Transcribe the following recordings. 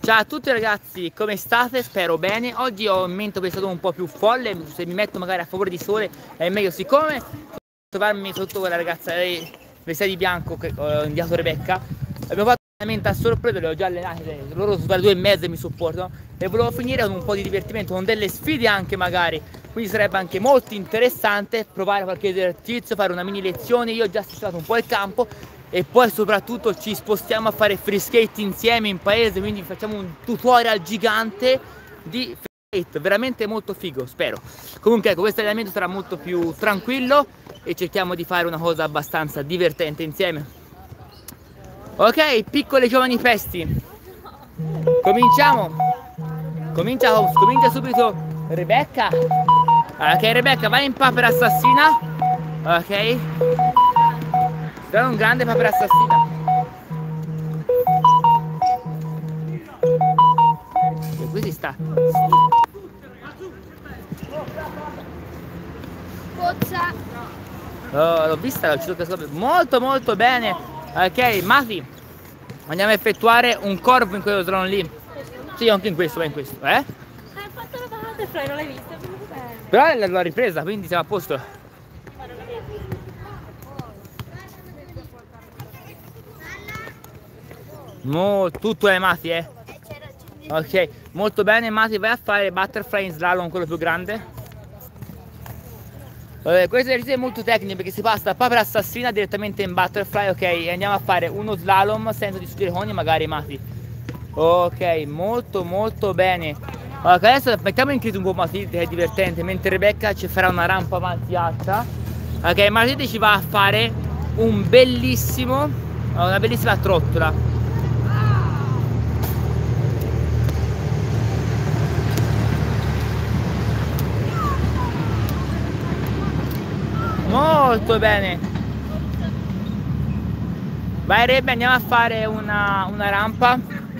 Ciao a tutti ragazzi, come state? Spero bene. Oggi ho in mente che è stato un po' più folle. Se mi metto magari a favore di sole è meglio, siccome trovarmi sotto quella ragazza vestita di bianco che ho inviato Rebecca. Abbiamo fatto un allenamento a sorpresa, le ho già allenate, loro sono dalle 2:30 e mi supportano. E volevo finire con un po' di divertimento, con delle sfide anche magari. Quindi sarebbe anche molto interessante provare qualche esercizio, fare una mini lezione. Io ho già sistemato un po' il campo. E poi soprattutto ci spostiamo a fare free skate insieme in paese, quindi facciamo un tutorial gigante di free skate, veramente molto figo, spero. Comunque ecco, questo allenamento sarà molto più tranquillo e cerchiamo di fare una cosa abbastanza divertente insieme. Ok, piccole giovani pesti, cominciamo. Comincia subito Rebecca. Ok Rebecca, vai in papera assassina. Ok, sarà un grande papera assassina. E qui si sta. Pozza. Oh, l'ho vista, l'ho ucciso molto bene. Ok, Mati, andiamo a effettuare un corpo in quello drone lì. Sì, anche in questo, vai in questo, Hai fatto la butterfly, non l'hai vista? Però l'ho ripresa, quindi siamo a posto. Tutto è Mati, eh. Ok, molto bene Mati, vai a fare butterfly in slalom, quello più grande. Questo esercizio è molto tecnico perché si passa da papera assassina direttamente in butterfly. Ok, e andiamo a fare uno slalom senza distruggere coni magari Mati. Ok, molto bene. Ok, adesso mettiamo in crisi un po' Matilde che è divertente, mentre Rebecca ci farà una rampa avanti alta. Ok, Matilde ci va a fare una bellissima trottola. Molto bene. Vai Rebe, andiamo a fare una rampa.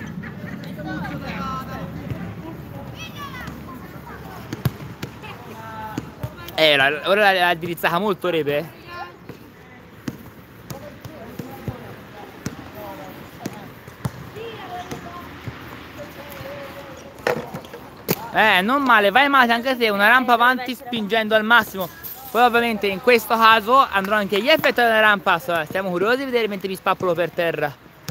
Ora l'ha indirizzata molto Rebe. Non male, vai Mate anche te, una rampa avanti spingendo al massimo. Poi ovviamente in questo caso andrò anche gli effetti della rampa, stiamo curiosi di vedere mentre mi spappolo per terra.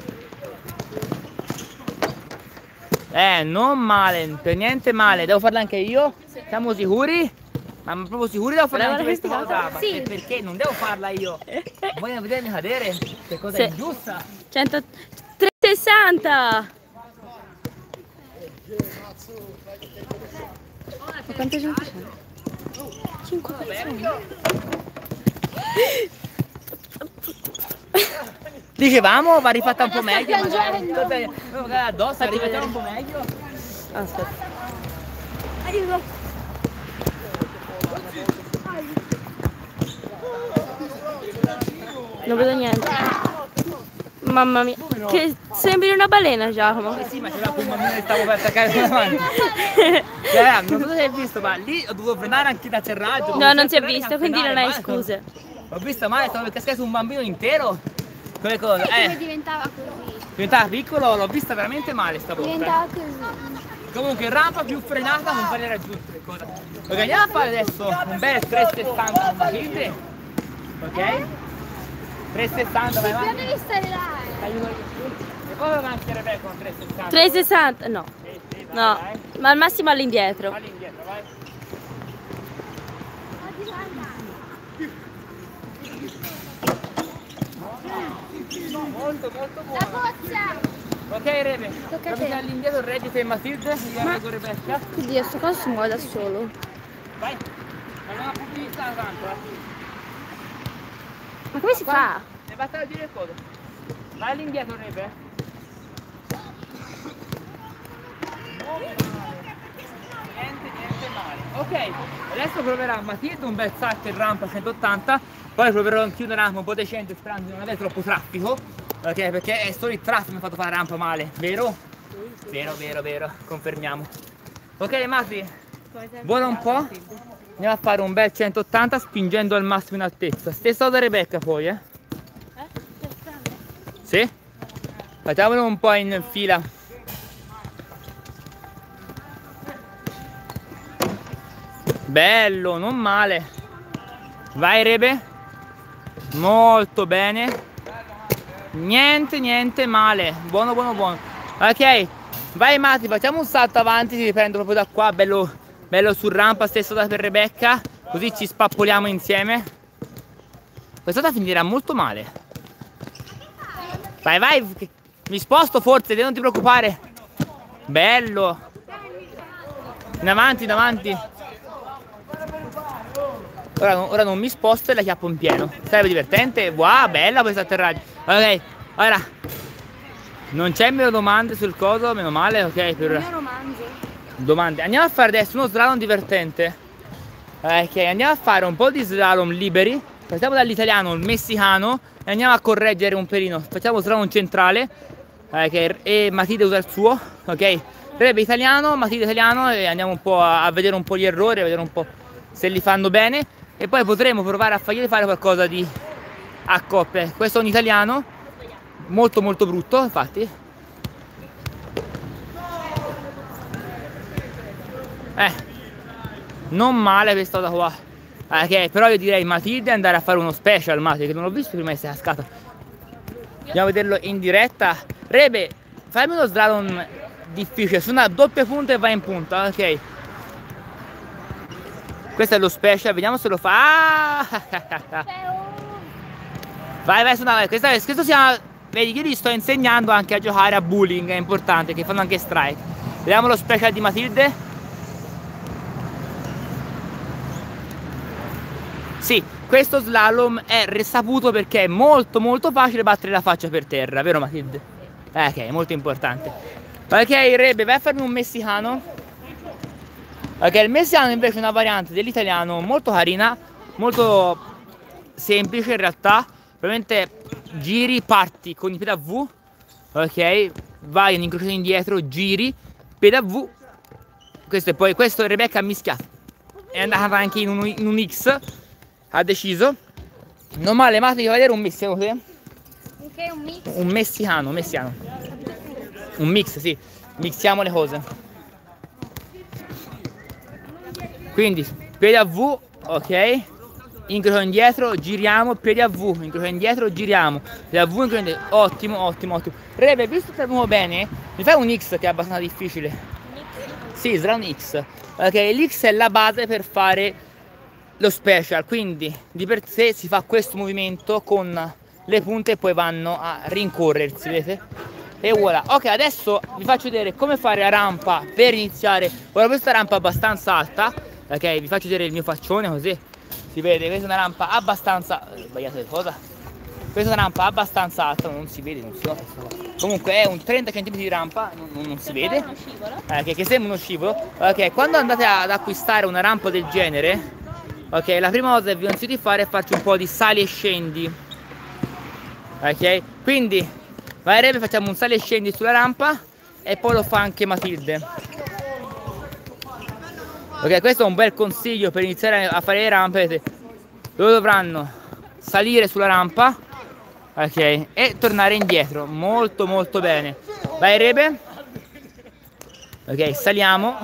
Non male, per niente male, devo farla anche io? Siamo sicuri? Ma proprio sicuri devo farla anche questa cosa? Sì. Perché non devo farla io? Vogliono vedermi cadere? Che cosa è giusta? 360! Ma quanta gente c'è? 5 persone. Dicevamo, va rifatta un po' meglio, magari addosso, va rifatta un po' meglio. Aspetta. Aiuto. Non vedo niente. Mamma mia, che sembri una balena Giacomo. Sì, ma c'era quel bambino che stavo per attaccare davanti. Non so se hai visto, ma lì ho dovuto frenare anche da serraggio. No, non si è visto, quindi non hai scuse. Ho visto male, stavo per cascare su un bambino intero. Come cosa? Come diventava così. Diventava piccolo, l'ho vista veramente male sta volta. Diventava così. Comunque rampa più frenata non farei raggiungere cosa. Ok, andiamo a fare adesso un bel 360 con Matilde. Ok? 360, vai avanti. Devi stare là. Aiuto io. E poi va avanti Rebecca con 360. 360, no. Sì, vai, No, vai. ma al massimo all'indietro. All'indietro, vai. Molto buono. La boccia! Ok Rebe, Tocca a te. all'indietro ready per Matilde, andiamo con Rebecca. Oddio, sto cosa si muove da solo. Vai, andiamo a pubblicizzare tanto. Ma come si fa? E basta a dire il codo. Vai all'indietro Rebe. Niente male. Ok, adesso proverà Matilde un bel salto in rampa 180, poi proverò anche una rampa un po' decente sperando di non avere troppo traffico, ok, perché è solo il traffico che mi ha fatto fare la rampa male, vero? Vero, confermiamo. Ok Mati, vola un po', andiamo a fare un bel 180 spingendo al massimo in altezza, stessa da Rebecca poi, Sì? Facciamolo un po' in fila. Bello, non male. Vai Rebe. Molto bene. Niente male. Buono. Ok, vai Mati, facciamo un salto avanti, ti riprendo proprio da qua, bello sul rampa, stesso da per Rebecca, così ci spappoliamo insieme. Questa volta finirà molto male. Vai, mi sposto forse, non ti preoccupare. Bello. In avanti. Ora non mi sposto e la chiappo in pieno. Sarebbe divertente. Wow, bella questo atterraggio. Ok, ora non c'è meno domande sul coso, meno male, ok? Per domande. Andiamo a fare adesso uno slalom divertente. Ok, andiamo a fare un po' di slalom liberi. Partiamo dall'italiano, il messicano, e andiamo a correggere un pelino. Facciamo slalom centrale, ok? E Matilde usa il suo, ok? Rebe italiano, Matilde italiano, e andiamo un po' a vedere un po' gli errori, a vedere un po' se li fanno bene. E poi potremo provare a fargli fare qualcosa di a coppe. Questo è un italiano molto brutto, infatti. Non male questa da qua. Ok, però io direi Matilde andare a fare uno special, Matilde, che non l'ho visto prima di essere cascata. Andiamo a vederlo in diretta. Rebe, fammi uno slalom difficile, su una doppia punta e vai in punta, ok? Questo è lo special, vediamo se lo fa. Vai, questo si chiama. Vedi, io gli sto insegnando anche a giocare a bowling, è importante, che fanno anche strike. Vediamo lo special di Matilde. Sì, questo slalom è risaputo perché è molto facile battere la faccia per terra, vero Matilde? Ok, molto importante. Ok, Rebe, vai a farmi un messicano. Ok, il messicano invece è una variante dell'italiano molto carina, molto semplice in realtà. Probabilmente giri, parti con i piedi a V, ok, vai in incrocio indietro, giri, piedi a V. Questo Rebecca ha mischiato, è andata anche in un X, ha deciso. Non male, ma devi vedere un mix, secondo te? Che è un mix? Un messicano. Un mix, sì, mixiamo le cose. Quindi, piedi a V, ok. Incrocio indietro, giriamo, piedi a V, incrocio indietro, giriamo, piedi a V, incrocio indietro. Ottimo. Rebe, visto che abbiamo bene, mi fai un X che è abbastanza difficile. Sì, sarà un X. Ok, l'X è la base per fare lo special, quindi di per sé si fa questo movimento con le punte e poi vanno a rincorrersi, vedete? E voilà. Ok, adesso vi faccio vedere come fare la rampa per iniziare. Ora questa rampa è abbastanza alta, ok, vi faccio vedere il mio faccione così si vede. Questa è una rampa abbastanza sbagliato di cosa. Questa è una rampa abbastanza alta, non si vede, non si nota. Comunque è un 30 cm di rampa, non si vede. Che sembra uno scivolo. Ok, quando andate ad acquistare una rampa del genere, ok, la prima cosa che vi consiglio di fare è farci un po' di sali e scendi. Ok, quindi vai Rebe, facciamo un sali e scendi sulla rampa e poi lo fa anche Matilde. Ok, questo è un bel consiglio per iniziare a fare le rampe. Vedete? Loro dovranno salire sulla rampa, ok, e tornare indietro. Molto bene. Vai Rebe. Ok, saliamo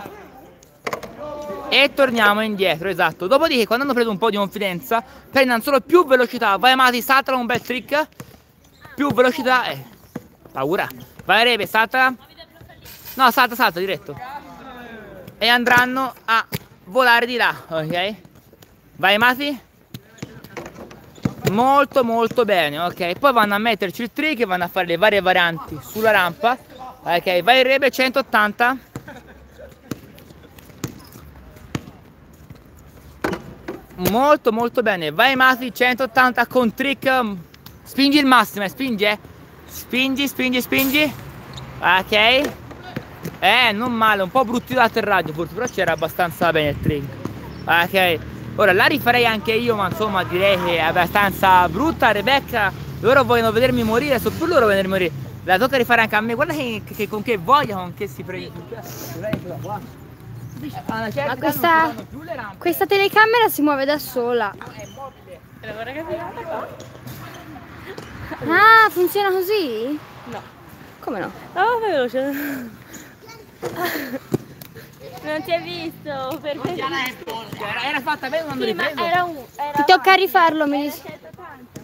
e torniamo indietro, esatto. Dopodiché, quando hanno preso un po' di confidenza, prendono solo più velocità. Vai Amati, saltala un bel trick. Più velocità, paura. Vai Rebe, salta. No, salta diretto. E andranno a volare di là, ok? Vai Mati. Molto bene, ok? Poi vanno a metterci il trick e vanno a fare le varie varianti sulla rampa. Ok, vai Rebe, 180. Molto bene. Vai Mati, 180 con trick. Spingi il massimo, spingi, Spingi. Ok. Non male, un po' bruttino l'atterraggio forse, però c'era abbastanza bene il trick. Ok, ora la rifarei anche io, ma insomma direi che è abbastanza brutta. Rebecca, loro vogliono vedermi morire, so più loro vedermi morire. La tocca rifare anche a me, guarda che con che voglia, con che si prende. Ma questa telecamera si muove da sola. Ah, funziona così? No. Come no? No, veloce. Non si è visto, perché... Era fatta bene quando Sì, ma ripreso. era un... Ti tocca rifarlo, mi dici. 180.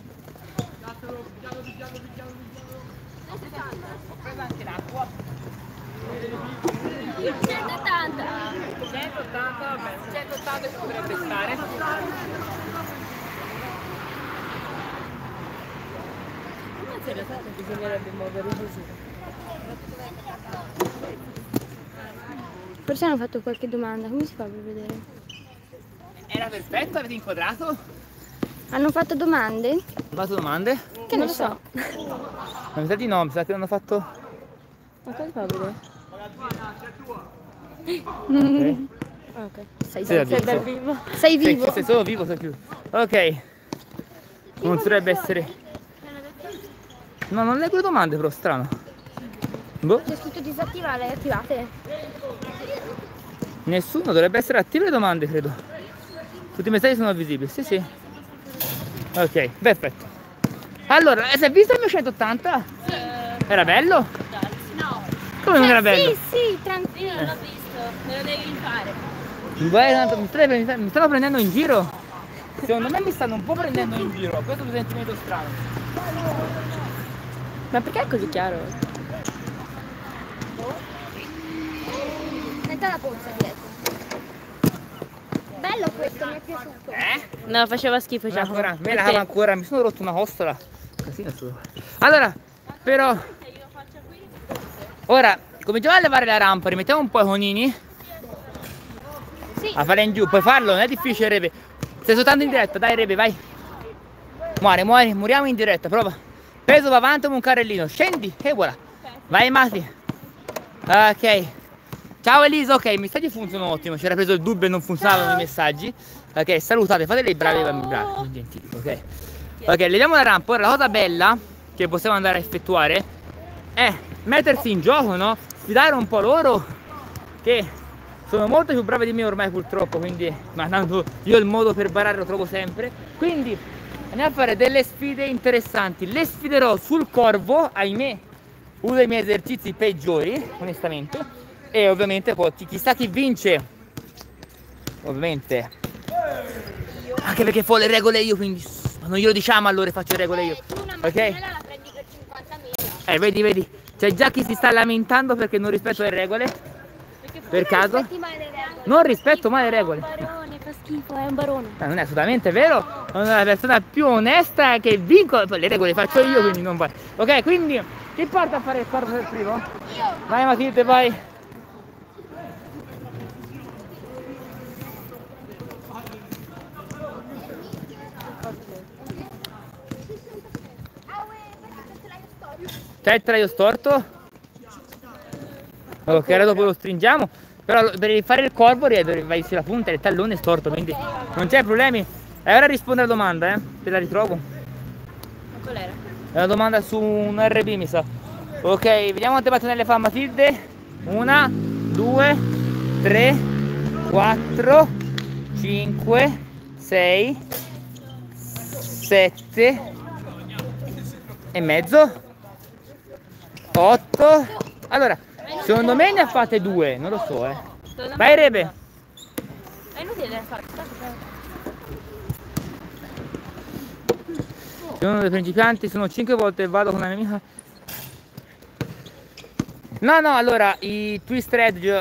Ho preso anche l'acqua. 180. 180, vabbè, 180 ci potrebbe stare. Bisognerebbe muovere così. Forse hanno fatto qualche domanda, come si fa per vedere? Era perfetto, avete inquadrato? Hanno fatto domande? Hanno fatto domande? Che ne so. Ma mi sa di no, mi sa che hanno fatto... Ma come fa a vedere? Ok. Ok. Sei Sei dal dal vivo. vivo. Sei vivo. Se sono vivo, sei più. Ok. Non dovrebbe essere... No, non leggo le domande però, strano. Boh. C'è scritto disattivare, attivate. Nessuno dovrebbe essere attivo le domande, credo. Tutti i messaggi sono visibili, sì sì. Ok, perfetto. Allora, si è visto il mio 180? Era bello? No. Come non era bello? Sì, tranquillo. Io non l'ho visto, me lo devi rifare. Beh, tanto mi stanno prendendo in giro? Secondo me mi stanno un po' prendendo in giro, questo è un sentimento strano. Ma perché è così chiaro? Metta la polsa dietro. Bello questo, mi è piaciuto. No, faceva schifo già. Ancora, me la cavo ancora, mi sono rotto una costola. Casino solo. Allora, però... Ora, cominciamo a levare la rampa, rimettiamo un po' i conini. Sì. A fare in giù, puoi farlo, non è difficile Rebe. Stai soltanto in diretta, dai Rebe, vai. Moriamo in diretta, prova. Peso va avanti come un carrellino, scendi e voilà. Vai Mati. Ok. Ciao Elisa, ok, i messaggi funzionano ottimo, c'era preso il dubbio e non funzionavano i messaggi. Ok, salutate, fate dei bravi, bravi, gentili, ok. Ok, leviamo la rampa, ora la cosa bella che possiamo andare a effettuare è mettersi in gioco, no? Sfidare un po' loro che sono molto più bravi di me ormai purtroppo, quindi, ma tanto io il modo per barare lo trovo sempre. Quindi andiamo a fare delle sfide interessanti. Le sfiderò sul corvo, ahimè, uno dei miei esercizi peggiori, onestamente. E ovviamente poi chissà chi vince. Ovviamente. Anche perché fo le regole io, quindi non glielo diciamo allora faccio le regole io. Ok? La prendi per 50.000. Vedi, c'è già chi si sta lamentando perché non rispetto le regole. Per caso? Non rispetto mai le regole. È un barone, fa schifo, è un barone. Non è assolutamente vero, sono la persona più onesta che vinco, poi le regole faccio io, quindi non vai. Ok, quindi chi porta a fare il corpo per primo? Io. Vai Matilde, vai. C'è il telaio storto? Ok, ora dopo lo stringiamo. Però per fare il corvo vai sulla punta del tallone storto, quindi non c'è problemi. E ora rispondo alla domanda, te la ritrovo. Qual era? È una domanda su un RB mi sa. Ok, vediamo quante mattonelle fa Matilde. 1, 2, 3, 4, 5, 6, 7 e mezzo, 8. Allora, secondo me ne ha fatte 2, non lo so, Vai Rebe. È inutile fare. Sono uno dei principianti, sono 5 volte e vado con una mia amica. No, allora i twist edge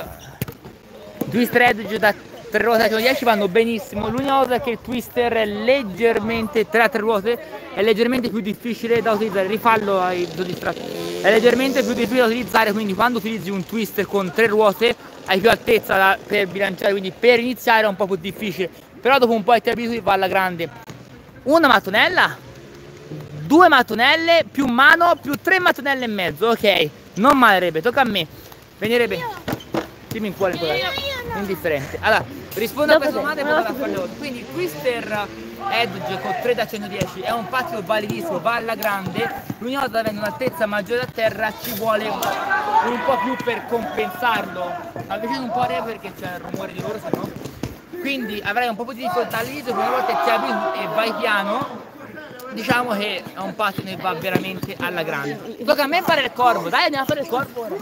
da 3 ruote a 10 vanno benissimo. L'unica cosa è che il twister è leggermente, tra 3 ruote, è leggermente più difficile da utilizzare. Rifallo ai distratto. È leggermente più difficile da utilizzare, quindi quando utilizzi un twister con 3 ruote hai più altezza per bilanciare, quindi per iniziare è un po' più difficile. Però dopo un po' ti abitui, va alla grande. Una mattonella, 2 mattonelle, più mano, più 3 mattonelle e mezzo, ok. Non male Rebe, tocca a me. Venirebbe. Dimmi in quale indifferente. Allora, rispondo a queste domande e poi vado a fare le cose. Quindi il twister edge con 3 da 110 è un pattino validissimo, va alla grande. L'unica volta avendo un'altezza maggiore a terra ci vuole un po' più per compensarlo. Avvicino un po' a Rebe perché c'è il rumore di loro, se no. Quindi avrai un po' più di difficoltà all'inizio, una volta ti abitui e vai piano. diciamo che è un pattino che va veramente alla grande. Tocca a me fare il corvo, dai, andiamo a fare il corvo ora.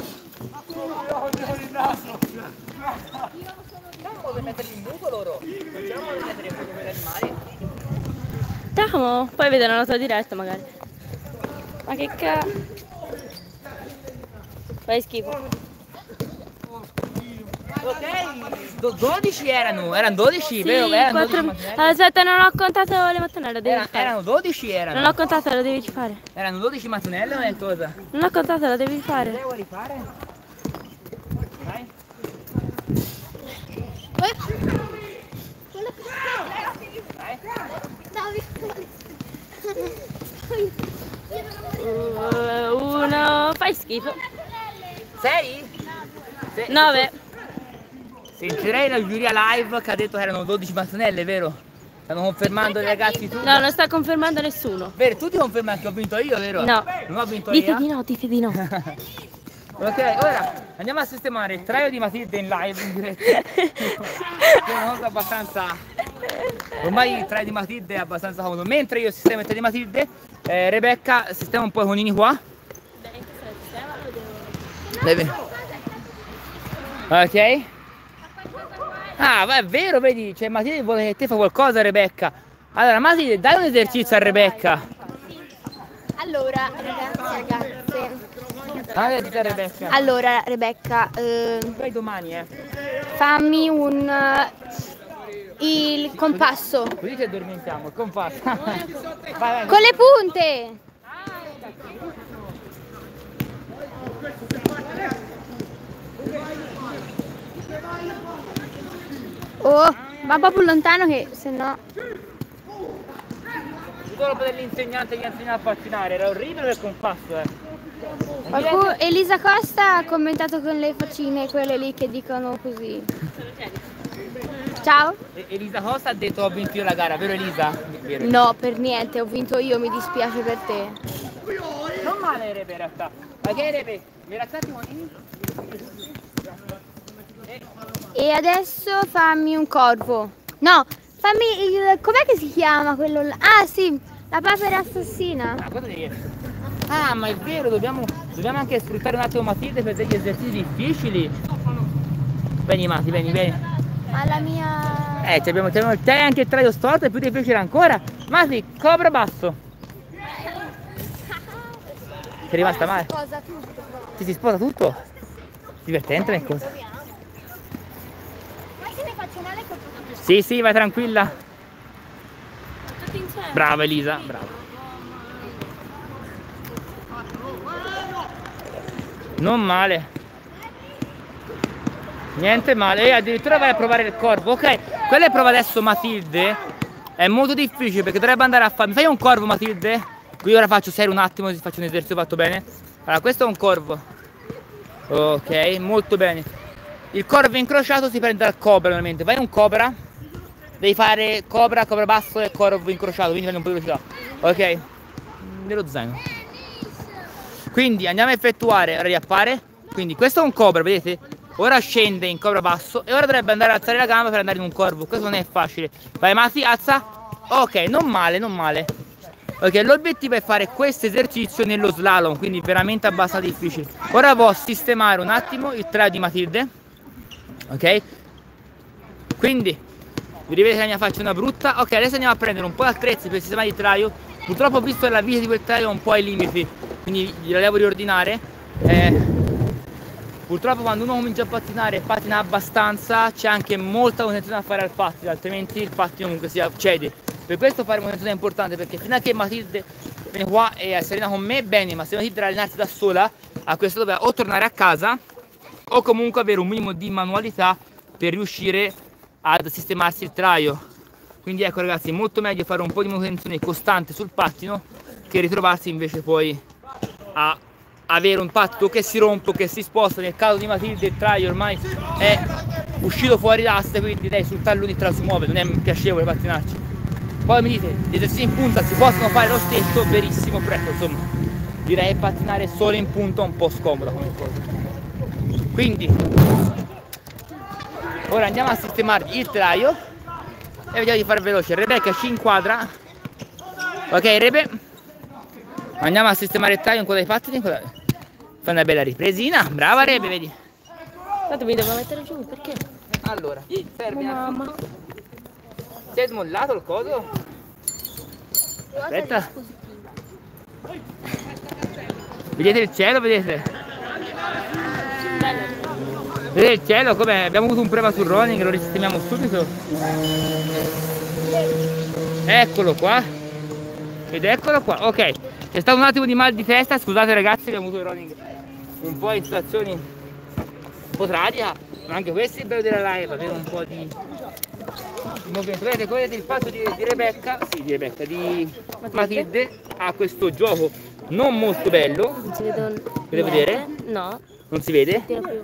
Facciamo per metterli in buco loro. Facciamo per mettere in buco per gli animali. Andiamo, poi vedono la tua diretta magari. Ma che fai schifo. Ok, 12 erano 12, Sì, vero? Erano 12 4... mattonelle. Aspetta, non ho contato le mattonelle, devi fare. Erano 12 erano. Non ho contato, lo devi fare. Erano 12 mattonelle o è cosa? Non ho contato, lo devi fare. Devo rifare? Dai. Uno, fai schifo. 6? 9. Sentirei la giuria live che ha detto che erano 12 mattonelle, vero? Stanno confermando i ragazzi tu? No, non sta confermando nessuno. Vero, tu ti confermi che ho vinto io, vero? No. Non ho vinto Dite io? di no, dite di no. Ok, ora andiamo a sistemare il traio di Matilde in live, in diretta. È una cosa abbastanza... Ormai il traio di Matilde è abbastanza comodo. Mentre io sistemo il traio di Matilde, Rebecca sistema un po' i conini qua. Ok. Ah, va, è vero, vedi, cioè Matilde vuole che te fa qualcosa, Rebecca. Allora, Matilde, dai un esercizio a Rebecca. Allora, ragazze. Dai un esercizio a Rebecca. Allora, Rebecca, Fai domani, fammi il compasso. Così ci addormentiamo, il compasso. Vai. Con le punte! Oh, va un po' più lontano che se no... Dopo dell'insegnante che insegna a pattinare, era orribile il compasso, Elisa Costa ha commentato con le faccine, quelle lì che dicono così. Ciao? Elisa Costa ha detto ho vinto io la gara, vero Elisa? Vero. No, per niente, ho vinto io, mi dispiace per te. Non male Repe in realtà. Ma che Repe? Mi raccatti i monini? E adesso fammi un corvo. No, fammi il... com'è che si chiama quello là? Ah sì, la papera assassina. Ah, cosa devi... Ah, ma è vero, dobbiamo anche sfruttare un attimo Matilde per degli esercizi difficili. Vieni Mati, vieni. Alla mia... abbiamo il te anche il traio storto e più difficile ancora. Mati, cobra basso. Sei rimasta male? Sposa tutto. Ti si sposa tutto? Divertente le cose. Ma se ne faccio male col tuo... Sì, vai tranquilla. Tutti insieme. Brava Elisa, brava. Non male. Niente male. E addirittura vai a provare il corvo. Ok, quella è prova adesso Matilde. È molto difficile perché dovrebbe andare a fare... Mi fai un corvo Matilde? Qui ora faccio serio un attimo così faccio un esercizio fatto bene. Allora, questo è un corvo. Ok, molto bene. Il corvo incrociato si prende dal cobra normalmente. Vai un cobra. Devi fare cobra basso e corvo incrociato. Quindi fai un po' di velocità. Ok. Nello zaino. Quindi andiamo a effettuare. Ora riappare. Quindi questo è un cobra, vedete? Ora scende in cobra basso. E ora dovrebbe andare a alzare la gamba per andare in un corvo. Questo non è facile. Vai Mati, alza. Ok, non male. Ok, l'obiettivo è fare questo esercizio nello slalom, quindi veramente abbastanza difficile. Ora posso sistemare un attimo il traio di Matilde. Ok? Quindi, vi rivedete la mia faccia una brutta. Ok, adesso andiamo a prendere un po' di attrezzi per sistemare il traio. Purtroppo ho visto che la vita di quel traio è un po' ai limiti, quindi gliela devo riordinare. Purtroppo quando uno comincia a pattinare e pattina abbastanza, c'è anche molta manutenzione da fare al pattino, altrimenti il pattino comunque si accede. Per questo fare manutenzione è importante, perché fino a che Matilde viene qua e è serena con me, bene, ma se Matilde deve allenarsi da sola, a questo doveva o tornare a casa o comunque avere un minimo di manualità per riuscire ad sistemarsi il traio. Quindi ecco ragazzi, è molto meglio fare un po' di manutenzione costante sul pattino che ritrovarsi invece poi a avere un pattino che si rompe, che si sposta. Nel caso di Matilde il traio ormai è uscito fuori d'aste, quindi lei sul tallone il traio si muove, non è piacevole pattinarci. Poi mi dite, gli esercizi in punta si possono fare lo stesso, verissimo, però ecco, insomma, direi che pattinare solo in punta è un po' scomoda come cosa. Quindi, ora andiamo a sistemare il traio e vediamo di fare veloce. Rebecca ci inquadra. Ok, Rebe. Andiamo a sistemare il taglio in quella dei pattini. Fai una bella ripresina. Brava Rebe, vedi. Tanto mi devo mettere giù, perché? Allora, fermi. Mamma. Si è smollato il coso? Aspetta. Vedete il cielo, vedete? Vedete il cielo? Come abbiamo avuto un problema sul running, lo risistemiamo subito. Eccolo qua. Ed eccolo qua. Ok, c'è stato un attimo di mal di testa, scusate ragazzi, abbiamo avuto il running un po' in situazioni un po' tragica, ma anche questo è il bello della live, avere un po' di movimento. Vedete il fatto di Rebecca, di Matilde ha questo gioco non molto bello. Non si vede Potete vedere? No. Non si vede? Tira più.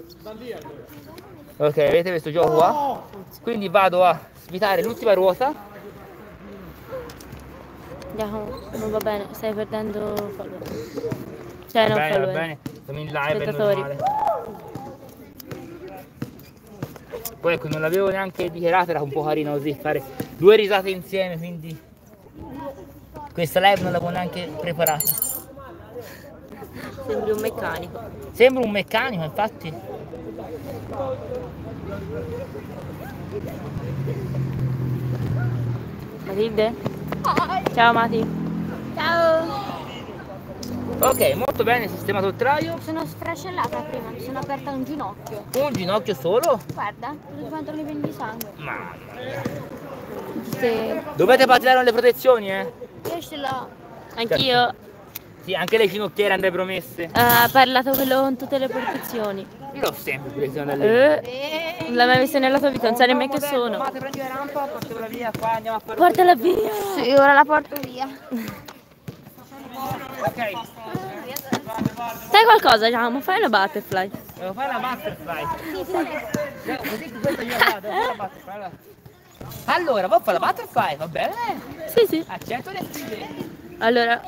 Ok, vedete questo gioco qua? Quindi vado a svitare l'ultima ruota. Giacomo, non va bene, stai perdendo follower. Cioè, non Va follower. bene, siamo in live, è Spettatori. normale. Poi ecco, non l'avevo neanche dichiarato, era un po' carino così fare 2 risate insieme, quindi questa live non l'avevo neanche preparata. Sembri un meccanico. Sembra un meccanico, infatti. Matilde? Ciao Mati. Ciao. Ok, molto bene, sistemato il traio. Sono sfracellata prima, mi sono aperta un ginocchio. Un ginocchio solo? Guarda, ho quanto ne prendi sangue. Mamma mia. Se... Dovete pattinare le protezioni, eh? Io ce l'ho. Anch'io. Sì, anche le ginocchiere andrei promesse. Ha parlato quello con tutte le protezioni. Io l'ho sempre preso dalle... Non l'hai mai visto nella tua vita, non sai nemmeno che sono. Mate, prendi la rampa, portiamola via qua, andiamo a fare... Portala via. Sì, ora la porto via. Ok, Sai qualcosa, Giacomo? Fai una butterfly. devo fare la butterfly. Così questo io vado, devo fare la butterfly. Allora, vuoi fare la butterfly? Va bene? Sì, sì. Accetto le sfide. Allora,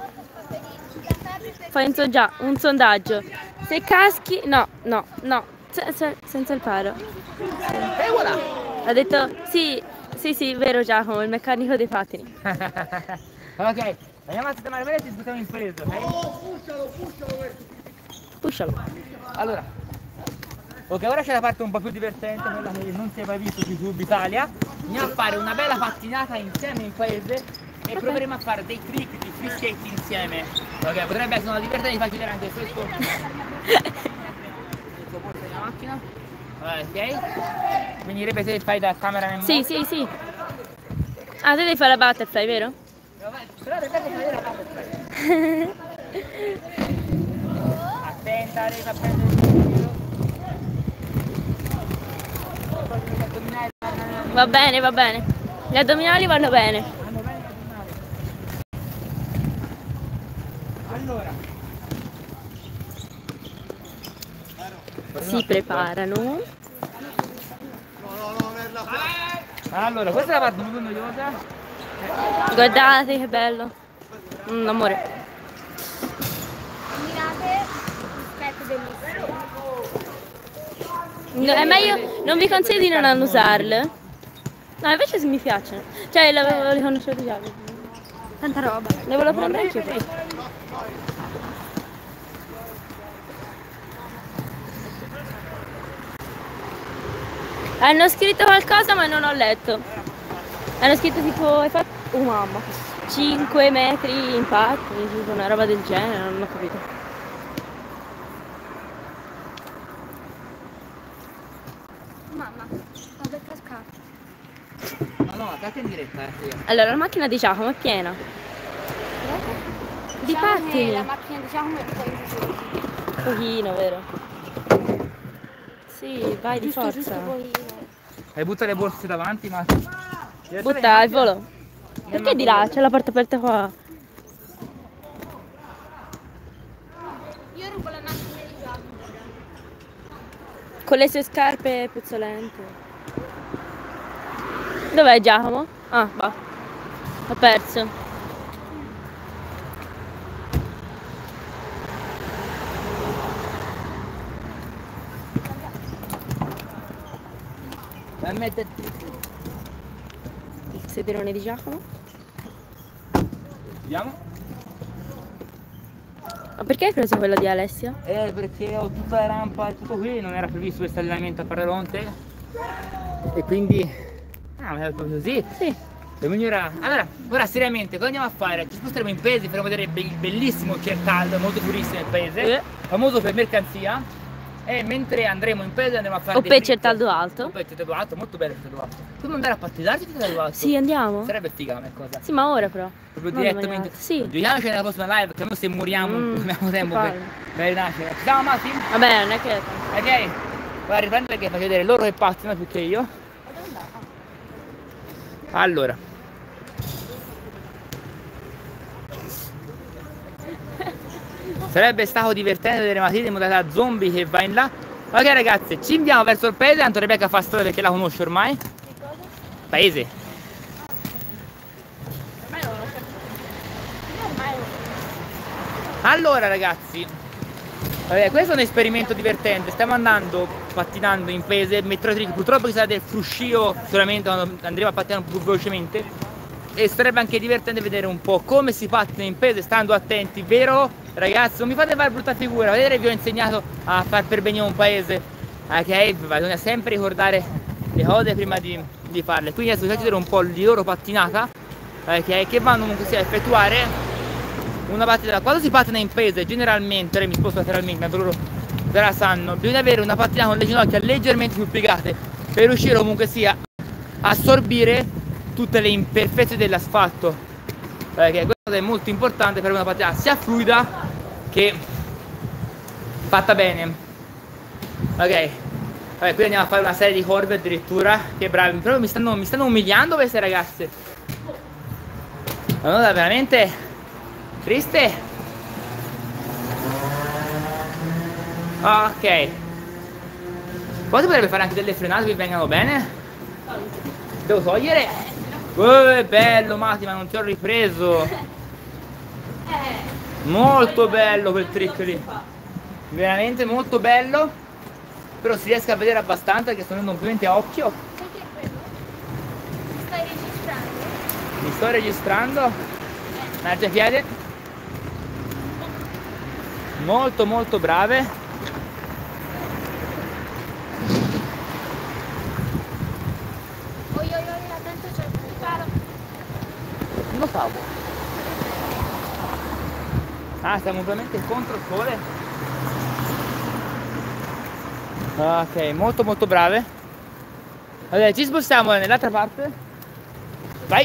fai un sondaggio. Se caschi, no, senza il paro. E voilà! Ha detto sì, vero Giacomo, il meccanico dei pattini. Ok, andiamo a sistemare bene e ci sbuttiamo in preso, ok? Pushalo. Allora, ok, ora c'è la parte un po' più divertente, quella che non si è mai visto su YouTube Italia. Andiamo a fare una bella pattinata insieme in paese e proveremo a fare dei trick di free skate insieme. Ok, potrebbe essere una divertente, faccio vedere anche questo. Questo posto della macchina. Ok? Quindi ripete fai da cameraman. Sì. Ah, te devi fare la butterfly, vero? Però ripete fai la butterfly. Attenta, devi far prendere il giro. Va bene. Gli addominali vanno bene. Vanno bene gli addominali. Allora. Si preparano. Allora, questa è la parte più noiosa. Guardate che bello. Amore. Mirate, aspetta, bellissimo. No, è meglio, non vi consiglio di non annusarle. No, invece mi piacciono. Cioè, l'avevo riconosciuto già. Tanta roba. Le volevo prendere anche io. Hanno scritto qualcosa ma non ho letto. Hanno scritto tipo, hai fatto... Oh mamma. 5 metri impatti, tipo una roba del genere, non ho capito. Mamma, sto per cascare. Ma no, cacca in diretta, Allora, la macchina di Giacomo è piena. Di pattini. La macchina diciamo è Un pochino, vero? Sì, vai di forza. Hai buttato le borse davanti, ma... Butta al volo. Perché di là? C'è la porta aperta qua. Io rubo la macchina di Giacomo. Con le sue scarpe puzzolente. Dov'è Giacomo? Ah, va. L'ho perso. Vai a metterti. Il sederone di Giacomo. Vediamo. Ma perché hai preso quello di Alessia? Perché ho tutta la rampa e tutto qui, non era previsto questo allenamento a Paralonte. E quindi... Ah, ma è proprio così? Sì. Allora, ora seriamente, cosa andiamo a fare? Ci sposteremo in paese, faremo vedere il bellissimo Certaldo, molto turistico nel paese, famoso per mercanzia. E mentre andremo in paese andremo a fare Oppè Certaldo Alto. Oppè Certaldo Alto, molto bello Certaldo Alto. Dobbiamo andare a pattinarci Certaldo Alto? Sì, andiamo. Sarebbe figa come cosa. Sì, ma ora però. Proprio non direttamente. Sì. Giochiamoci nella prossima live, che noi se moriamo non abbiamo tempo per rinascere. Ci siamo Matti? Vabbè, non è che... Ok, vado a riprendere che faccio vedere loro che pattinano più che io. Allora. Sarebbe stato divertente vedere Matilde in modalità zombie che va in là. Ok ragazzi, ci andiamo verso il paese, tanto Rebecca fa storia perché la conosce ormai. Paese. Allora ragazzi, vabbè, questo è un esperimento divertente. Stiamo andando pattinando in paese, metro trick. Purtroppo ci sarà del fruscio solamente quando andremo a pattinare un po' più velocemente. E sarebbe anche divertente vedere un po' come si pattina in paese, stando attenti, vero ragazzi? Non mi fate fare brutta figura, vedete, vi ho insegnato a far per bene un paese, ok? Bisogna sempre ricordare le cose prima di farle. Quindi adesso vi faccio vedere un po' di loro pattinata, ok? Che vanno comunque sia a effettuare una pattinata. Quando si pattina in paese, generalmente, mi sposto lateralmente, tanto loro già la sanno, bisogna avere una pattinata con le ginocchia leggermente più piegate per riuscire comunque sia a assorbire tutte le imperfezioni dell'asfalto, perché questo è molto importante per una pattinata sia fluida che fatta bene. Ok, vabbè, qui andiamo a fare una serie di curve addirittura, che bravi, però mi stanno umiliando queste ragazze. Allora veramente triste. Ok, poi si potrebbe fare anche delle frenate che vengano bene. Devo togliere. Bello Mati, ma non ti ho ripreso. Molto bello quel trick lì, veramente molto bello. Però si riesca a vedere abbastanza perché sto andando completamente a occhio. Stai registrando? Mi sto registrando. Marciapiede. Molto molto brave. Lo favo. Ah, stiamo ovviamente contro il sole. Ok, molto molto brave. Allora, ci spostiamo nell'altra parte. Vai.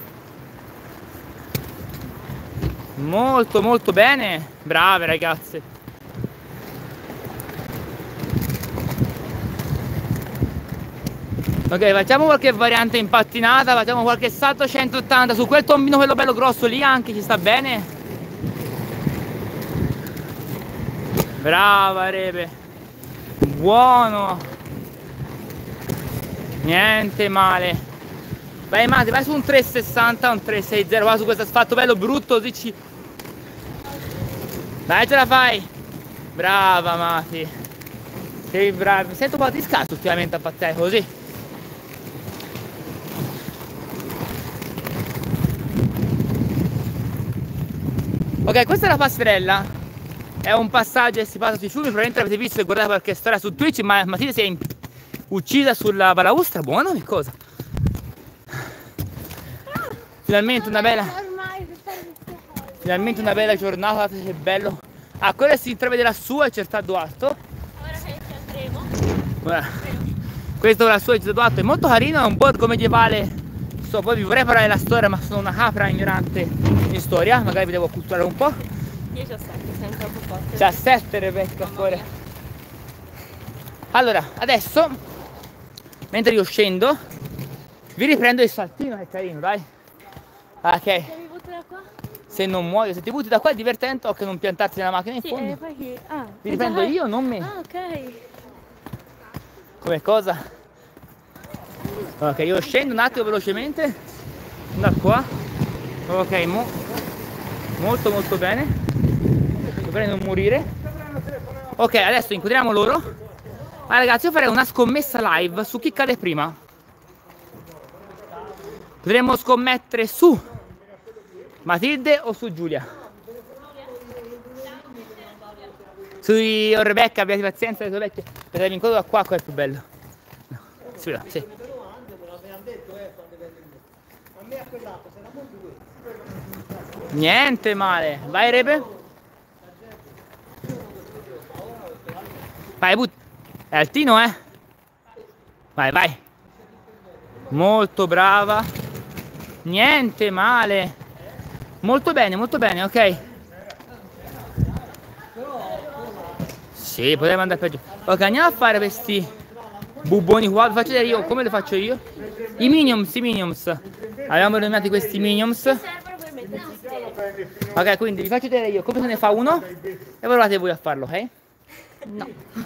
Molto molto bene. Brave ragazze. Ok, facciamo qualche variante in pattinata, facciamo qualche salto 180 su quel tombino, quello bello grosso lì anche, ci sta bene. Brava Rebe. Buono. Niente male. Vai Mati, vai su un 360, un 360, va su questo asfalto bello brutto, così ci... Dai, ce la fai. Brava Mati. Sei brava, mi sento un po' di scarso ultimamente a pattinare così. Ok, questa è la passerella, è un passaggio che si passa sui fiumi, probabilmente avete visto e guardate qualche storia su Twitch, ma Matilde si è uccisa sulla balaustra, buono che cosa? Finalmente una bella giornata, che bello. Ah, quello si intravede lassù, è Certaldo Alto. Ora che ci andremo. Guarda, questo lassù è Certaldo Alto, è molto carino, è un borgo medievale. Poi vi vorrei parlare della storia, ma sono una capra ignorante in storia, magari vi devo acculturare un po'. Io c'ho 7, sei troppo forte. C'ha 7 Rebecca fuori. Allora, adesso, mentre io scendo, vi riprendo il saltino, che è carino, dai. Ok. Se mi butto da qua? Se non muoio, se ti butti da qua è divertente, o che non piantarti nella macchina in Sì, fondo. poi che... Ah, Vi riprendo io, non me. Ah, ok. Come cosa? Ok, io scendo un attimo velocemente da qua. Ok, molto molto bene. Dovrei non morire. Ok, adesso incontriamo loro. Ma ragazzi, io farei una scommessa live su chi cade prima. Potremmo scommettere su Matilde o su Giulia? Su Rebecca, abbiate pazienza, le tue vecchie. Perché l'incontro da qua è il più bello. No. Si vede, sì. Niente male. Vai Rebe. Vai, è altino, eh? Vai, vai. Molto brava. Niente male. Molto bene, ok. Sì, poteva andare peggio. Ok, andiamo a fare questi bubboni qua. Vi faccio vedere io come lo faccio io. I Minions. Abbiamo eliminato questi Minions. Ok, quindi vi faccio vedere io come se ne fa uno. E provate voi a farlo, ok? No.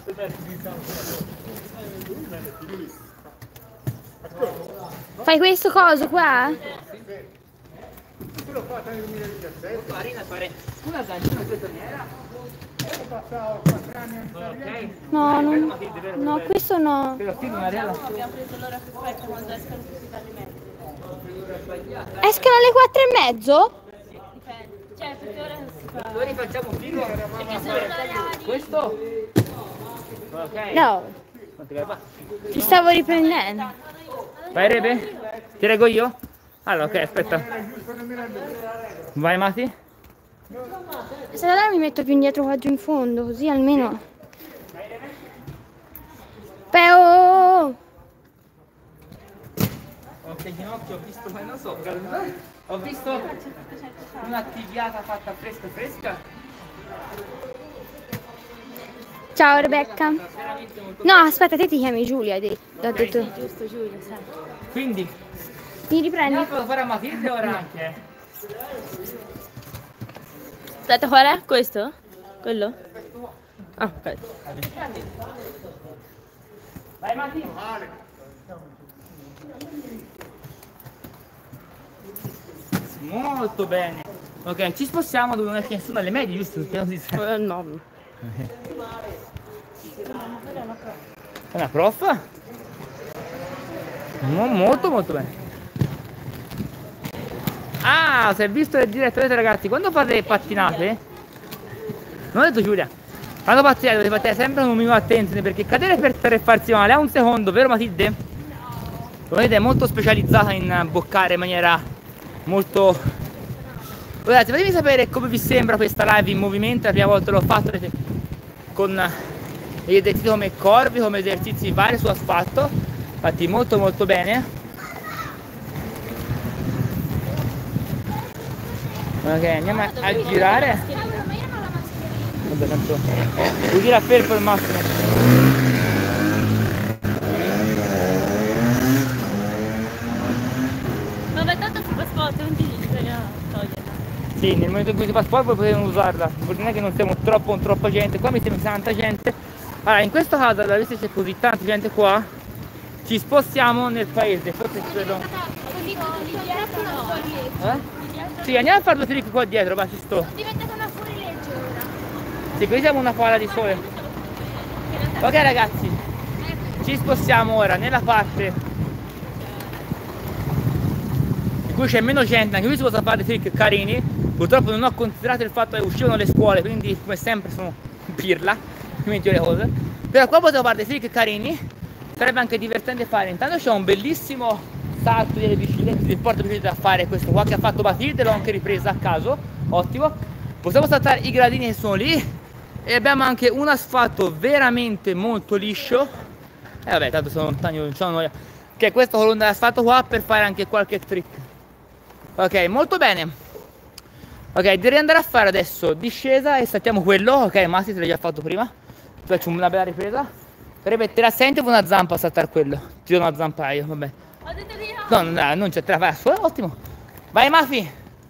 Fai questo coso qua? No, no, questo no. Escono alle 4:30? Cioè, perché ora si fa. Noi rifacciamo un filo. Questo? Ok. No, ti stavo riprendendo. Vai Rebe? Ti reggo io? Allora, ok, aspetta. Vai Mati? Se allora mi metto più indietro qua giù in fondo, così almeno. Peo! Ok, ginocchio, ho visto, ma non so, ho visto un'attiviata fatta fresca. Ciao Rebecca. No, aspetta, te ti chiami Giulia, hai detto. Ho detto. Giusto, Giulia, sai. Quindi, Mi riprendi? andiamo a fare a Matilde ora anche. Aspetta, qual è? Questo? Quello? Ah, ok. Vai Mati. Molto bene. Ok, ci spostiamo dove non c'è nessuno alle medie, giusto? No. È una prof? Molto bene. Ah, si è visto il diretto, vedete ragazzi, quando fate pattinate, non ho detto Giulia, quando pattinate dovete pattinare sempre un minimo attenzione perché cadere per terra e farsi male a un secondo, vero Matilde? Lo vedete, è molto specializzata in boccare in maniera molto... Guardate, fatemi sapere come vi sembra questa live in movimento, la prima volta l'ho fatto con gli esercizi come corvi, come esercizi vari su asfalto, fatti molto bene. Ok, andiamo a girare. Vabbè, tanto vuol dire a fermo il massimo. Vabbè, tanto si fa sport, non ti bisogna toglierla. Sì, nel momento in cui si fa sport poi potete usarla. Non è che non siamo troppa gente, qua mi sembra tanta gente. Allora, in questo caso, da visto c'è così tanta gente qua, ci spostiamo nel paese, forse credo. Sì, andiamo a fare 2 trick qua dietro, ma ci sto. È diventata una fuorilegge ora. Sì, qui siamo una palla di sole. Ok ragazzi, ci spostiamo ora nella parte in cui c'è meno gente, anche qui si possono fare dei trick carini. Purtroppo non ho considerato il fatto che uscivano le scuole, quindi come sempre sono pirla, dimentico le cose. Però qua potevo fare dei trick carini, sarebbe anche divertente fare. Intanto c'è un bellissimo salto delle biciclette, del porta biciclette da fare, questo qua che ha fatto Matilde, l'ho anche ripresa a caso, ottimo. Possiamo saltare i gradini che sono lì e abbiamo anche un asfalto veramente molto liscio. E vabbè, tanto sono lontani, non c'ho noia. Che è questa colonna d'asfalto qua per fare anche qualche trick. Ok, molto bene. Ok, direi andare a fare adesso discesa e saltiamo quello. Ok, Matti te l'hai già fatto prima. Ti faccio una bella ripresa. Per ripetere, senti con una zampa a saltare quello. Ti do una zampa io, vabbè. Ho detto di no. No, non c'è, te la fai, ottimo. Vai Mafi.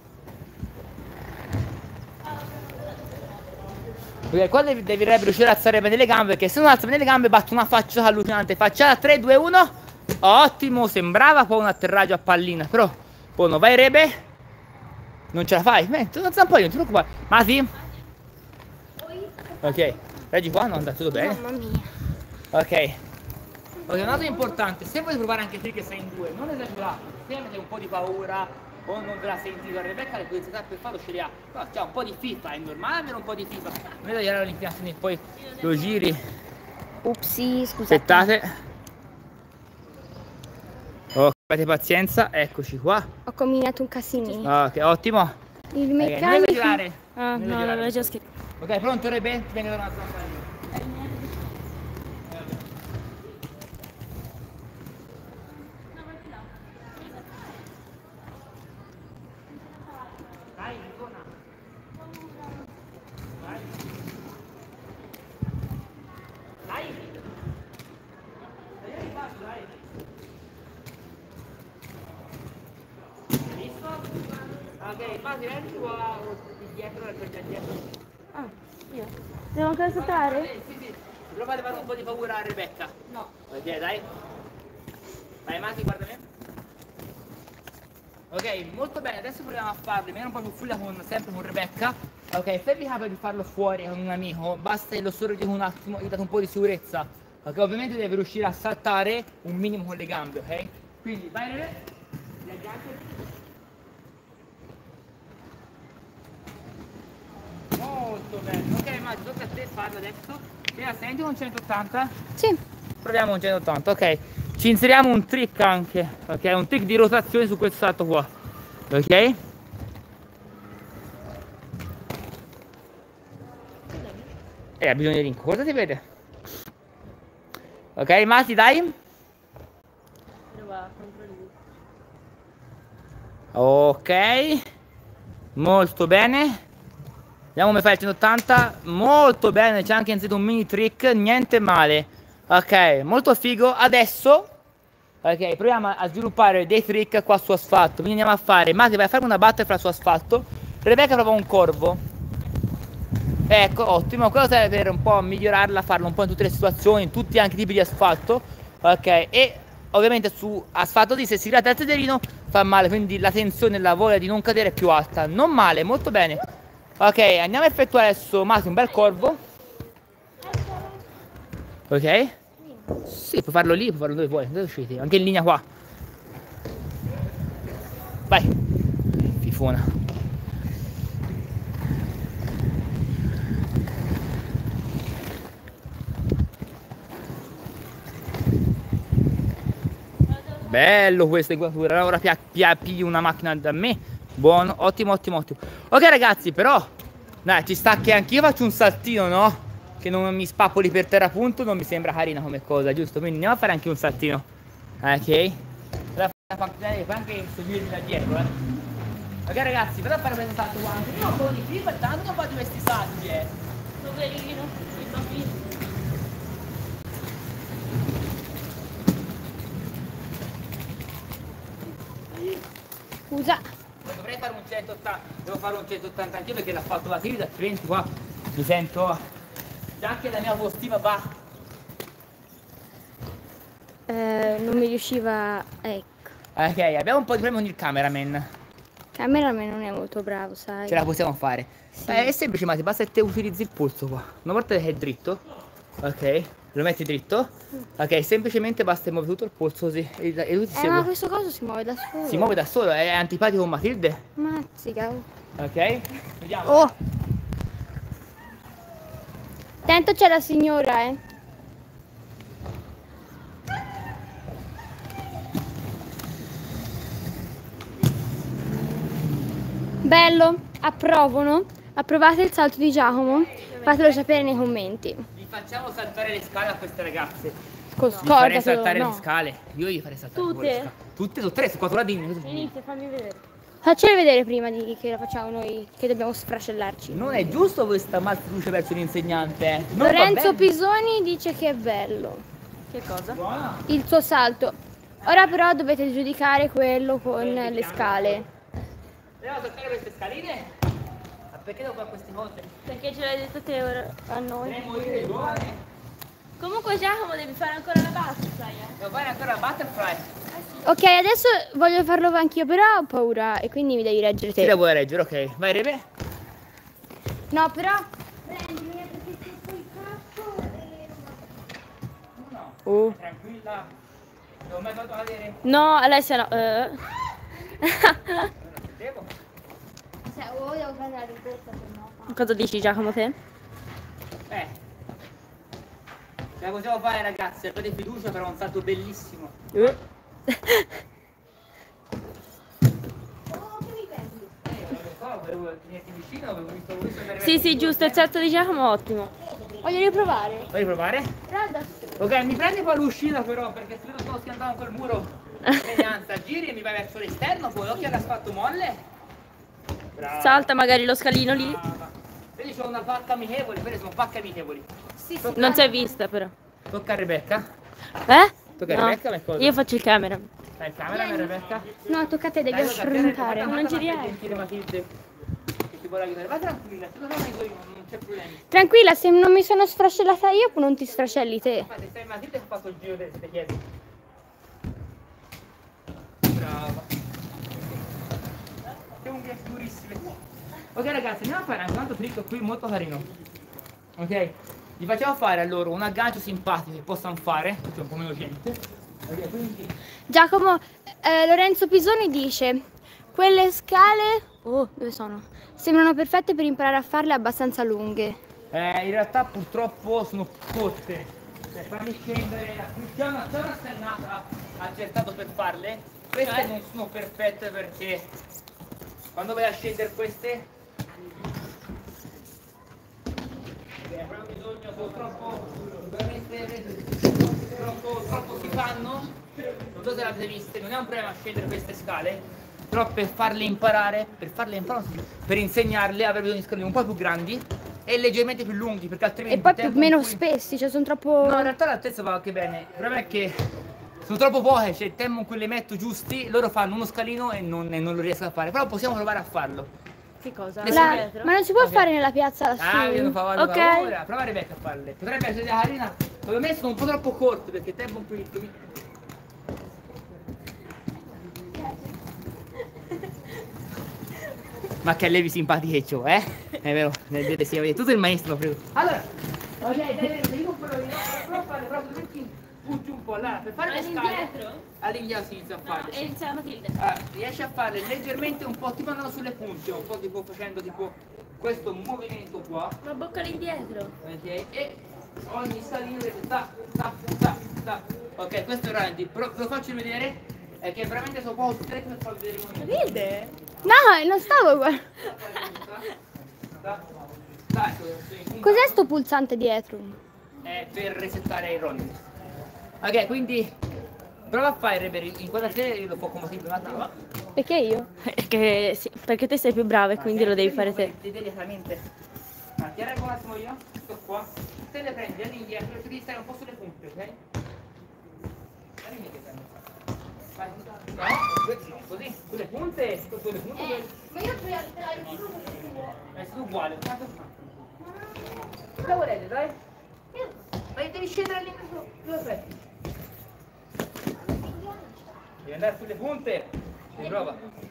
Perché qua devi riuscire a alzare bene le gambe, perché se non alza bene le gambe batto una facciata allucinante. Facciata 3, 2, 1. Ottimo, sembrava poi un atterraggio a pallina, però buono, vai Rebe. Non ce la fai? Tu non zampa io, non ti preoccupare. Mafi. Ok, reggi qua, no, andate tutto bene. Mamma mia. Ok. Ok, una cosa importante, se vuoi provare anche te che sei in due, non esagerate, se avete un po' di paura, o non ve la senti con Rebecca, le curiosità per farlo ce le ha. Però c'è un po' di FIFA, è normale avere un po' di FIFA. Non vedo di andare all'infiazione, poi lo giri. Upsi, scusate. Aspettate. Oh, avete pazienza, eccoci qua. Ho combinato un casino. Ok, ottimo. Il Non meccanico. esagerare. Ah, Non no, esagerare. l'avevo già scritto. Ok, pronto Rebe? Ti vengo da una zampa io. Dai, ritorna. Dai. Dai. Dai, ripasso, dai. Visto? Ok, fatti, rendi qua dietro per dietro. Ah, io. Devo ancora saltare? Sì. Provate a fare un po' di paura a Rebecca. No. Ok, dai. Vai, Mati, guarda me. Ok, molto bene, adesso proviamo a farlo in maniera un po' più fulla sempre con Rebecca. Ok, se vi capita di farlo fuori con un amico, basta che lo sorregete un attimo, gli date un po' di sicurezza. Ok, ovviamente deve riuscire a saltare un minimo con le gambe, ok? Quindi vai Rebe, le agganci. Molto bene, ok Mati, tocca a te farlo adesso. Prima senti con 180? Sì. Proviamo con 180, ok. Ci inseriamo un trick anche, ok? Un trick di rotazione su questo salto qua, ok? Ha bisogno di rincorsa, si vede? Ok, Mati, dai. Ok, molto bene. Vediamo come fai il 180. Molto bene, c'è anche inserito un mini trick, niente male. Ok, molto figo. Adesso, ok, proviamo a sviluppare dei trick qua su asfalto. Quindi andiamo a fare, Mati vai a fare una butterfly su asfalto. Rebecca prova un corvo. Ecco, ottimo. Quello serve per un po' migliorarla, farlo un po' in tutte le situazioni, in tutti anche i tipi di asfalto. Ok, e ovviamente su asfalto di se si gratta il sederino fa male, quindi la tensione e la voglia di non cadere è più alta. Non male, molto bene. Ok, andiamo a effettuare adesso, Mati, un bel corvo. Ok? Sì, puoi farlo lì, puoi farlo dove vuoi, dove uscite? Anche in linea qua. Vai. Fifona. Bello questa inquadratura. Ora pigli una macchina da me. Buono, ottimo, ottimo, ottimo. Ok ragazzi, però dai, ci sta che anch'io faccio un saltino, no? Che non mi spappoli per terra appunto, non mi sembra carina come cosa, giusto? Quindi andiamo a fare anche un saltino. Ok? La puoi anche seguirmi da dietro, Ok ragazzi, vado a fare questo salto qua. Anche io ho un po' di film, tanto non faccio questi salti, Poverino, il bambino. Scusa. Dovrei fare un 180, devo fare un 180 anch'io perché l'ha fatto la Silvia, altrimenti qua mi sento già anche la mia autostima va. Non mi riusciva. Ecco. Ok, abbiamo un po' di problemi con il cameraman. Cameraman non è molto bravo, sai. Ce la possiamo fare. Sì. È semplice, ma basta che te utilizzi il polso qua. Una volta che è dritto, ok, lo metti dritto, ok, semplicemente basta muovere tutto il polso così e lui ti Ma segue. questo coso si muove da solo. Si muove da solo, è antipatico con Matilde. Mazzica. Ok? Vediamo. Oh! Attento c'è la signora, Bello, approvano. Approvate il salto di Giacomo? Fatelo sapere nei commenti. Vi facciamo saltare le scale a queste ragazze. Vi farei Scordatelo, saltare no. le scale. Io gli farei saltare Tutte? le scale. Tutte su tre, su quattro dimmi. Inizia, fammi vedere. Faccele vedere prima che la facciamo noi, che dobbiamo sfracellarci. Non è giusto questa malfiducia verso l'insegnante. Non va Lorenzo bene. Pisoni dice che è bello Che cosa? Buona. il suo salto. Ora però dovete giudicare quello con le scale. Andiamo a saltare queste scaline? Ma perché devo fare queste cose? Perché ce l'hai detto te ora a noi. Devo morire giovane. Comunque Giacomo devi fare ancora la butterfly. Devo fare ancora la butterfly. Ok, adesso voglio farlo anch'io, però ho paura e quindi mi devi reggere Ti la te. vuoi reggere, ok. Vai Rebe. No, però prendimi perché ti fai il capo e... No, Oh. tranquilla. Non ho mai fatto cadere. No, Alessia no. Devo? O devo fare la ricorsa, se no. Cosa dici, Giacomo, te? Ce la possiamo fare ragazzi, avete fiducia, però è un salto bellissimo. Oh, che mi prendi? Volevo tenerti vicino, avevo visto per Sì, sì, giusto, il salto di Giacomo ottimo. Voglio riprovare. Vuoi provare? Però adesso. Ok, mi prendi poi l'uscita però, perché se vedo che sto schiantando quel muro, anzi, giri e mi vai verso l'esterno, poi occhio all'asfalto molle. Brava. Salta magari lo scalino lì. Brava. Vedi, c'ho una pacca amichevole, quelle sono pacche amichevoli. Sì, sì. Non si è vista però. Tocca a Rebecca. Eh? Tocca a No. Rebecca, ma cosa? Io faccio il camera. Dai, camera, Rebecca. No, tocca a te, devi Dai, tocca a te, affrontare. Rebecca, Non ci guarda, riesco. gentile Matilde, che ti vuole aiutare. Va tranquilla, se lo aiuto io, non c'è problema. Tranquilla, se non mi sono sfracellata io, non ti sfracelli te. Infatti, stai Matilde che ha fatto il giro delle sette chiese. Brava. Che unghie durissime. Ok ragazzi, andiamo a fare anche un altro trick qui molto carino. Ok? Gli facciamo fare a loro un aggancio simpatico che possano fare, c'è un po' meno gente. Ok, quindi Giacomo, Lorenzo Pisoni dice: quelle scale, oh, dove sono? Sembrano perfette per imparare a farle abbastanza lunghe. in realtà purtroppo sono corte. Per farmi scendere, c'è una stennata accertato per farle. Queste non sono perfette perché quando vai a scendere queste proprio bisogno, sono troppo, veramente troppo si fanno, non so se l'avete viste, non è un problema scendere queste scale, però per farle imparare, per insegnarle avrei bisogno di scale un po' più grandi e leggermente più lunghi, perché altrimenti E poi più, il tempo meno in cui- spessi, cioè sono troppo. No, in realtà l'altezza va anche bene, il problema è che sono troppo poche, cioè il tempo in cui le metto giusti, loro fanno uno scalino e non lo riesco a fare, però possiamo provare a farlo. Che cosa? Ma non si può Ok. fare nella piazza lassù? Ah, io non fa Ok. paura. Prova Rebecca a farle. Potrebbe essere carina. Secondo me sono un po' troppo corte perché il tempo un po' Ma che allevi simpatico, eh? È vero, nel vedete sì, avete tutto il maestro prego. Allora, ok, dai, io quello di no, fare proprio tutti giù un po' là, per fare le scale. All'indietro? All'indietro si inizia a farle. E inizia la Matilde. Riesci a farle leggermente un po', tipo andando sulle punte, un po' tipo facendo tipo questo movimento qua. Ma bocca all'indietro. Ok, e ogni scalino deve ta, ta, ta, ta. Ok, questo è il Randy, però ve lo faccio vedere, è che veramente sono poco stretto per farvi vedere il movimento. Vede? No, non stavo guardando. Cos'è sto pulsante dietro? È per resettare il rolling. Ok, quindi prova a fare per inquadrature, io lo può come sempre ma Perché io? Perché, sì, perché te sei più brava e quindi lo devi fare te. Delicatamente. Ma ti arreggo un attimo io, sto qua, te le prendi all'indietro e devi stare un po' sulle punte, ok? Vai, no, così, sulle punte, sulle punte. Ma io È stato uguale, cosa volete, dai? Vai, devi scendere all'indietro, dove aspetti? Devi andare sulle punte e prova.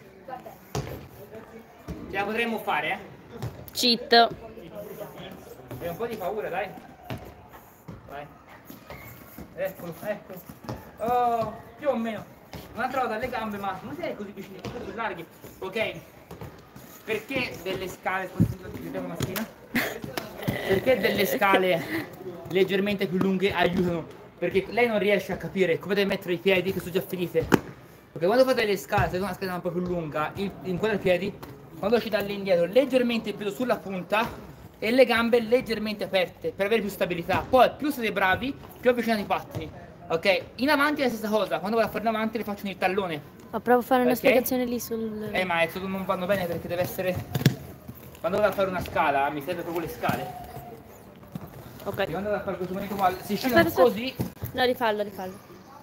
Ce la potremmo fare, eh? Cheat. Hai un po' di paura, dai. Vai. Eccolo, ecco. Oh, più o meno. Un'altra volta alle gambe, ma non sei così vicino, sono così larghi. Ok. Perché delle scale, una maschina? Perché delle scale leggermente più lunghe aiutano? Perché lei non riesce a capire come deve mettere i piedi che sono già finite. Perché quando fate le scale, se è una scala un po' più lunga, inquadra i piedi, quando uscite all'indietro leggermente il peso sulla punta e le gambe leggermente aperte per avere più stabilità. Poi più siete bravi, più avvicinate i pattini. Ok? In avanti è la stessa cosa, quando vado a fare in avanti le faccio nel tallone. Ma provo a fare una Ok. spiegazione lì sul... Ma è solo non vanno bene perché deve essere. Quando vado a fare una scala mi serve proprio le scale. Ok. E quando vado a fare questo momento qua, si scendono Aspetta, così. No, rifallo, rifallo.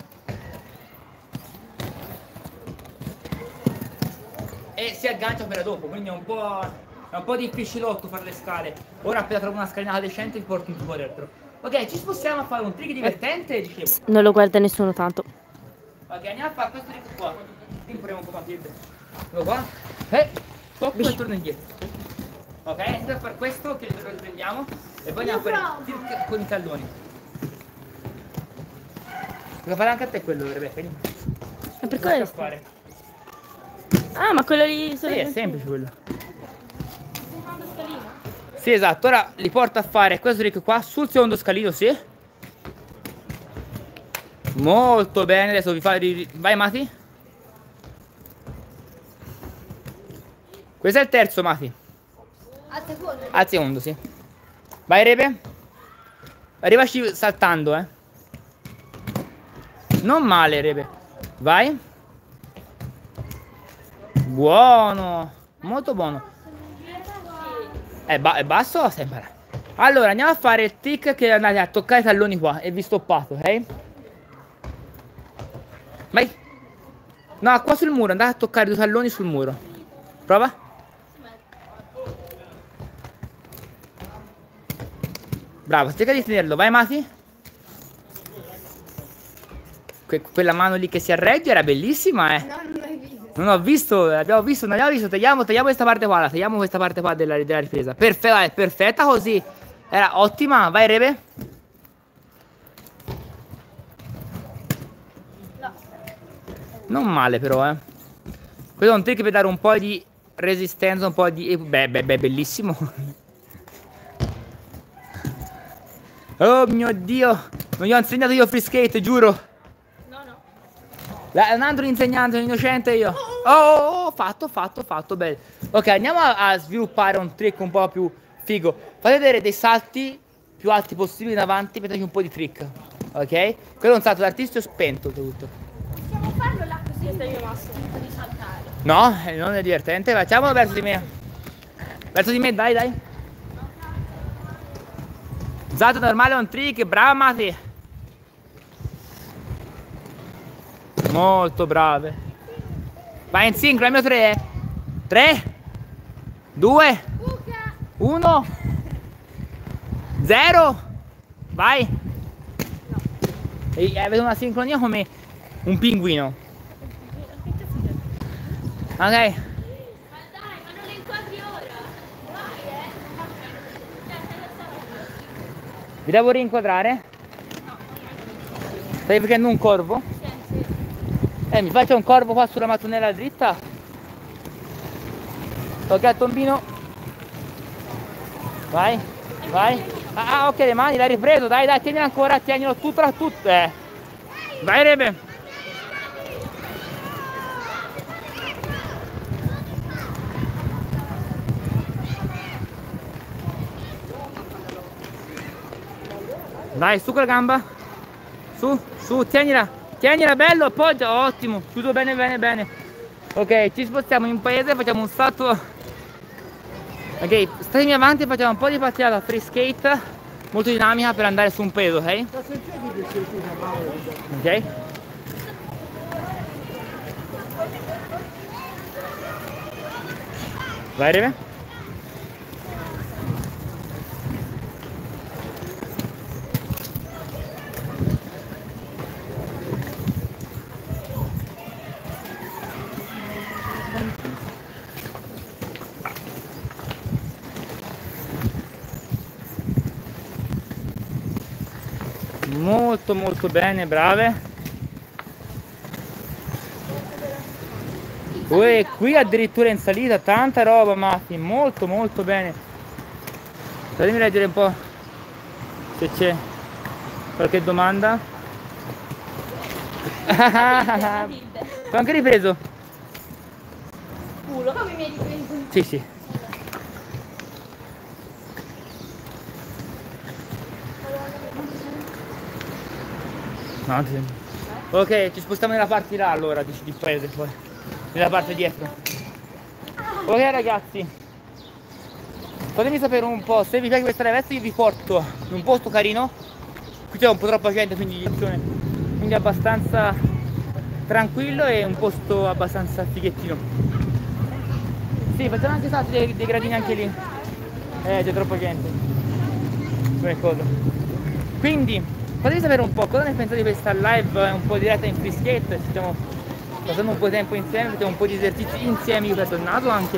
E si aggancia per dopo, quindi è un po' difficilotto fare le scale. Ora appena trovo una scalinata decente ti porto in tuo dentro. Ok, ci spostiamo a fare un trick divertente, dicevo. Non lo guarda nessuno tanto. Ok, andiamo a fare questo trick qua. Impariamo un po' Matilde. Quello qua. Tocco e torno indietro. Ok, andiamo a fare questo che lo riprendiamo. E poi andiamo a fare il trick con i talloni. Devo fare anche a te quello, Rebecca. Ma per Cosa questo? fare? Ah, ma quello lì... Sì, è semplice quello. Sì, esatto, ora li porto a fare questo trick qua sul secondo scalino, sì. Molto bene, adesso vi fai... Vai Mati. Questo è il terzo, Mati. Al secondo? Al secondo, sì. Vai Repe. Arrivaci saltando, Non male, Repe. Vai. Buono. Molto buono. È basso o stai imparando? Allora, andiamo a fare il trick che andate a toccare i talloni qua e vi stoppate, ok? Vai. No, qua sul muro, andate a toccare i due talloni sul muro. Prova. Bravo, cerca di tenerlo, vai Mati. Quella mano lì che si arreggia era bellissima, No, non l'hai visto. Non ho visto, l'abbiamo visto, non abbiamo visto. Tagliamo questa parte qua, tagliamo questa parte qua della ripresa. Perfetta, è perfetta così. Era ottima, vai Rebe. No. Non male però, Questo è un trick per dare un po' di resistenza, un po' di... Beh, bellissimo. Oh mio Dio, non gli ho insegnato io free skate, giuro. Un altro insegnante, un innocente io. Fatto, bello. Ok, andiamo a sviluppare un trick un po' più figo. Fate vedere dei salti più alti possibili in avanti, mettete un po' di trick. Ok? Quello è un salto d'artista spento tutto. Possiamo farlo là così è il massimo di saltare. No, non è divertente. Facciamolo verso di me. Verso di me, dai. Salto normale è un trick, brava Mati. Molto brave. Vai in sincro, il mio 3. 3, 2, 1, 0. Vai. E avete una sincronia come un pinguino. Ok. Ma dai, ma non le inquadri ora. Vai, Vi devo rinquadrare? Stai facendo un corvo? Mi faccio un corvo qua sulla mattonella dritta. Tocca il tombino. Vai. Ah, ok, le mani, l'hai ripreso. Dai, tienilo ancora, tienilo tutto. Vai, Rebe. Dai, su con la gamba. Su, tienila. Tienila, bello, appoggia, ottimo, chiudo bene. Ok, ci spostiamo in un paese, facciamo un salto. Ok, statemi avanti e facciamo un po' di pattinata free skate, molto dinamica per andare su un peso, ok? Ok. Vai, Rebe. Molto bene, brave. Qui addirittura in salita, tanta roba Matti, molto bene. Fatemi leggere un po' se c'è qualche domanda. Ho anche ripreso. Culo, come mi hai ripreso? Sì. No, ok, ci spostiamo nella parte là allora di paese poi. Nella parte dietro. Ok ragazzi, fatemi sapere un po', se vi piace questa rivetta io vi porto in un posto carino. Qui c'è un po' troppa gente, quindi abbastanza tranquillo e un posto abbastanza fighettino. Sì, facciamo anche salti dei gradini anche lì. C'è troppa gente. Come cosa. Quindi fatemi sapere un po' cosa ne pensate di questa live, un po' diretta in free skate. Stiamo passando un po' di tempo insieme, facciamo un po' di esercizi insieme, io perdo il naso anche.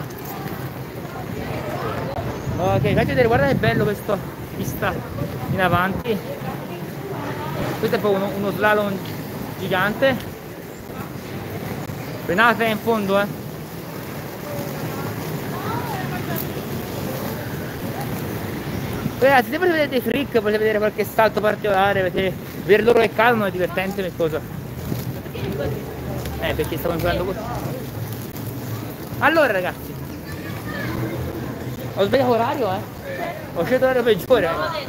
Ok, faccio vedere, guarda che bello questo pista in avanti. Questo è proprio uno slalom gigante. Frenate in fondo, Ragazzi, se volete vedere dei freak, potete vedere qualche salto particolare, perché vedere loro che cadono è divertente come cosa. Perché stavo imparando così. Allora ragazzi, ho sbagliato orario, ho scelto l'orario peggiore.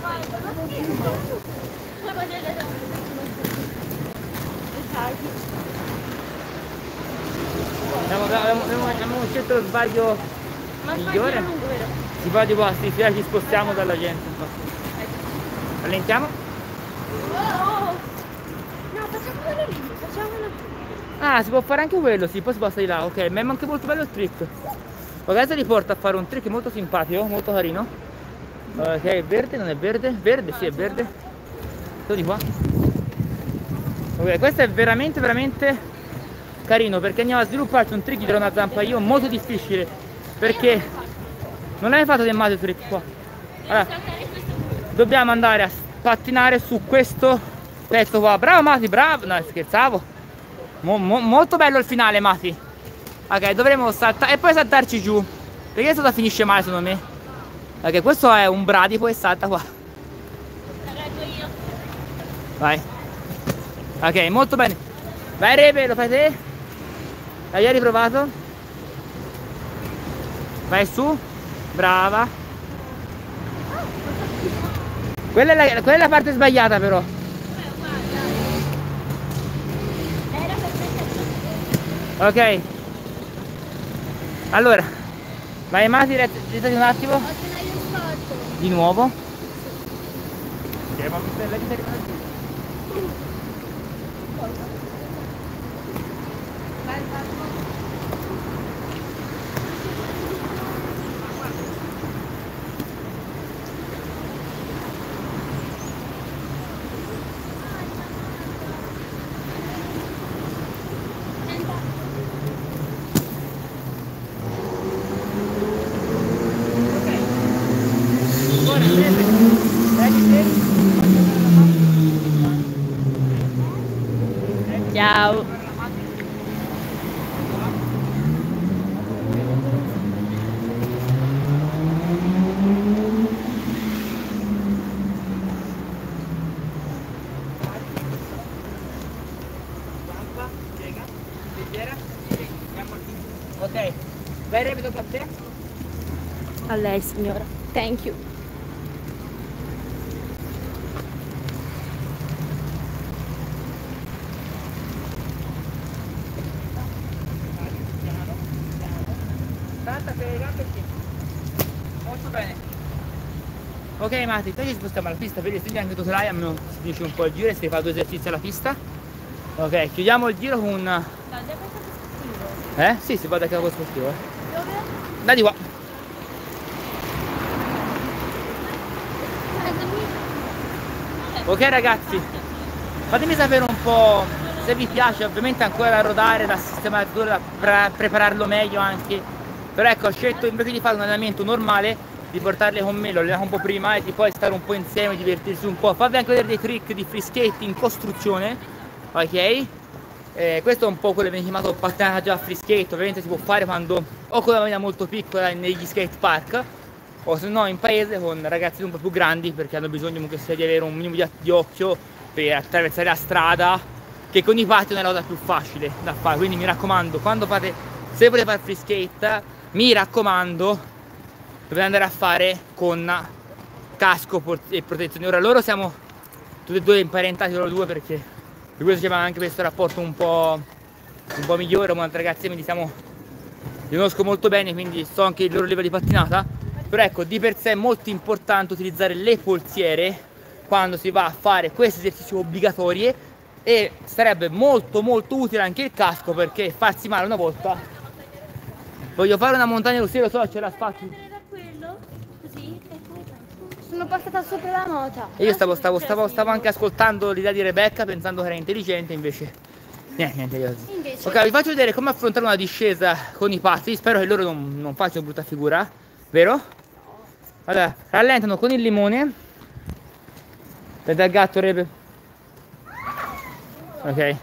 Abbiamo scelto lo sbaglio migliore. Si fa di qua, ci spostiamo dalla gente. Rallentiamo? No, facciamolo lì, facciamolo. Ah, si può fare anche quello, sì, poi si passa di là, ok, ma è anche molto bello il trick. Ragazzi, li porta a fare un trick molto simpatico, molto carino. Che è verde, non è verde? Verde, sì, è verde. Tutto di qua. Ok, questo è veramente, veramente carino, perché andiamo a svilupparci un trick dietro una zampa io molto difficile, perché non hai fatto del male il trick qua. Allora, dobbiamo andare a pattinare su questo pezzo qua. Bravo Mati, bravo! No, scherzavo. Molto bello il finale, Mati. Ok, dovremo saltare e poi saltarci giù, perché questo finisce male secondo me. Ok, questo è un bradipo e salta qua. Vai. Ok, molto bene. Vai Rebe, lo fai te? Hai riprovato? Vai su. Brava. Quella è la parte sbagliata però. Ok. Allora, vai Mati, restati un attimo. Di nuovo. Ciao. Ok, vai Rebe, tocca a te. A lei signora. Thank you. Molto bene. Ok Mati, poi ci spostiamo alla pista per gli studi anche tu sarai, almeno si dice un po' il giro e si fa 2 esercizi alla pista. Ok, chiudiamo il giro con un... Sì, si va da capo sportivo. Dove? Da di qua. Ok ragazzi, fatemi sapere un po' se vi piace, ovviamente ancora da rodare, da sistemare tutto, da prepararlo meglio anche. Però ecco, ho scelto invece di fare un allenamento normale, di portarle con me, lo alleniamo un po' prima e di poi stare un po' insieme, divertirsi un po'. Farvi anche vedere dei trick di free skate in costruzione, ok? Questo è un po' quello che viene chiamato pattinaggio a free skate, ovviamente si può fare quando o con una bambina molto piccola negli skate park, o se no in paese con ragazzi un po' più grandi, perché hanno bisogno comunque sia di avere un minimo di occhio per attraversare la strada, che con i pattini è la cosa più facile da fare. Quindi mi raccomando, quando fate, se volete fare free skate, mi raccomando, dovete andare a fare con casco e protezione. Ora loro siamo tutti e due imparentati loro due, perché per questo c'è anche questo rapporto un po' migliore, con altri ragazzi li conosco molto bene, quindi so anche il loro livello di pattinata. Però ecco, di per sé è molto importante utilizzare le polsiere quando si va a fare questi esercizi obbligatori, e sarebbe molto utile anche il casco, perché farsi male una volta. Voglio fare una montagna russa, lo so, c'è l'asfalto. Sono passata sopra la nota. E io stavo anche ascoltando l'idea di Rebecca, pensando che era intelligente, invece niente io. Ok, vi faccio vedere come affrontare una discesa con i passi. Spero che loro non facciano brutta figura, vero? Allora, rallentano con il limone. Vedi il gatto Rebe. Ok.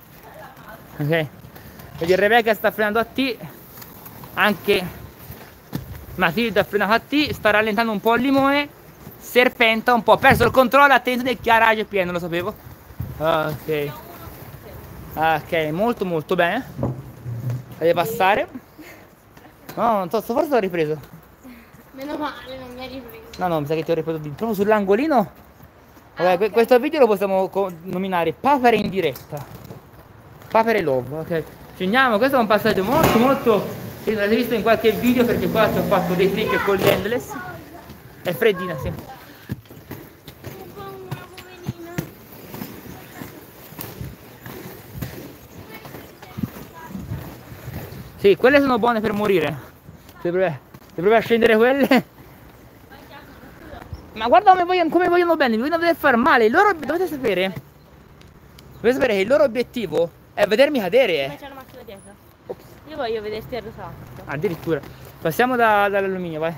Vedi, Rebecca sta frenando a T. Anche Matilda ha frenato a T. Sta rallentando un po' il limone. serpenta un po', ho perso il controllo, attento, del garage è pieno, lo sapevo. Ok. Ok, molto molto bene. Deve passare. No, non so, forse l'ho ripreso. Meno male, non mi hai ripreso. No, no, mi sa che ti ho ripreso proprio sull'angolino. Vabbè, okay. Questo video lo possiamo nominare Papere in diretta. Papere Love, ok. Ci andiamo, questo è un passaggio molto molto. L'avete visto in qualche video perché qua ci ho fatto dei trick con gli endless. È freddina, sì. Sì, quelle sono buone per morire. Se provi a scendere quelle. Ma guarda come vogliono bene, mi vogliono vedere far male. Dovete sapere che il loro obiettivo è vedermi cadere. Ma c'è una macchina dietro. Io voglio vederti arrosato. Addirittura. Passiamo dall'alluminio, vai.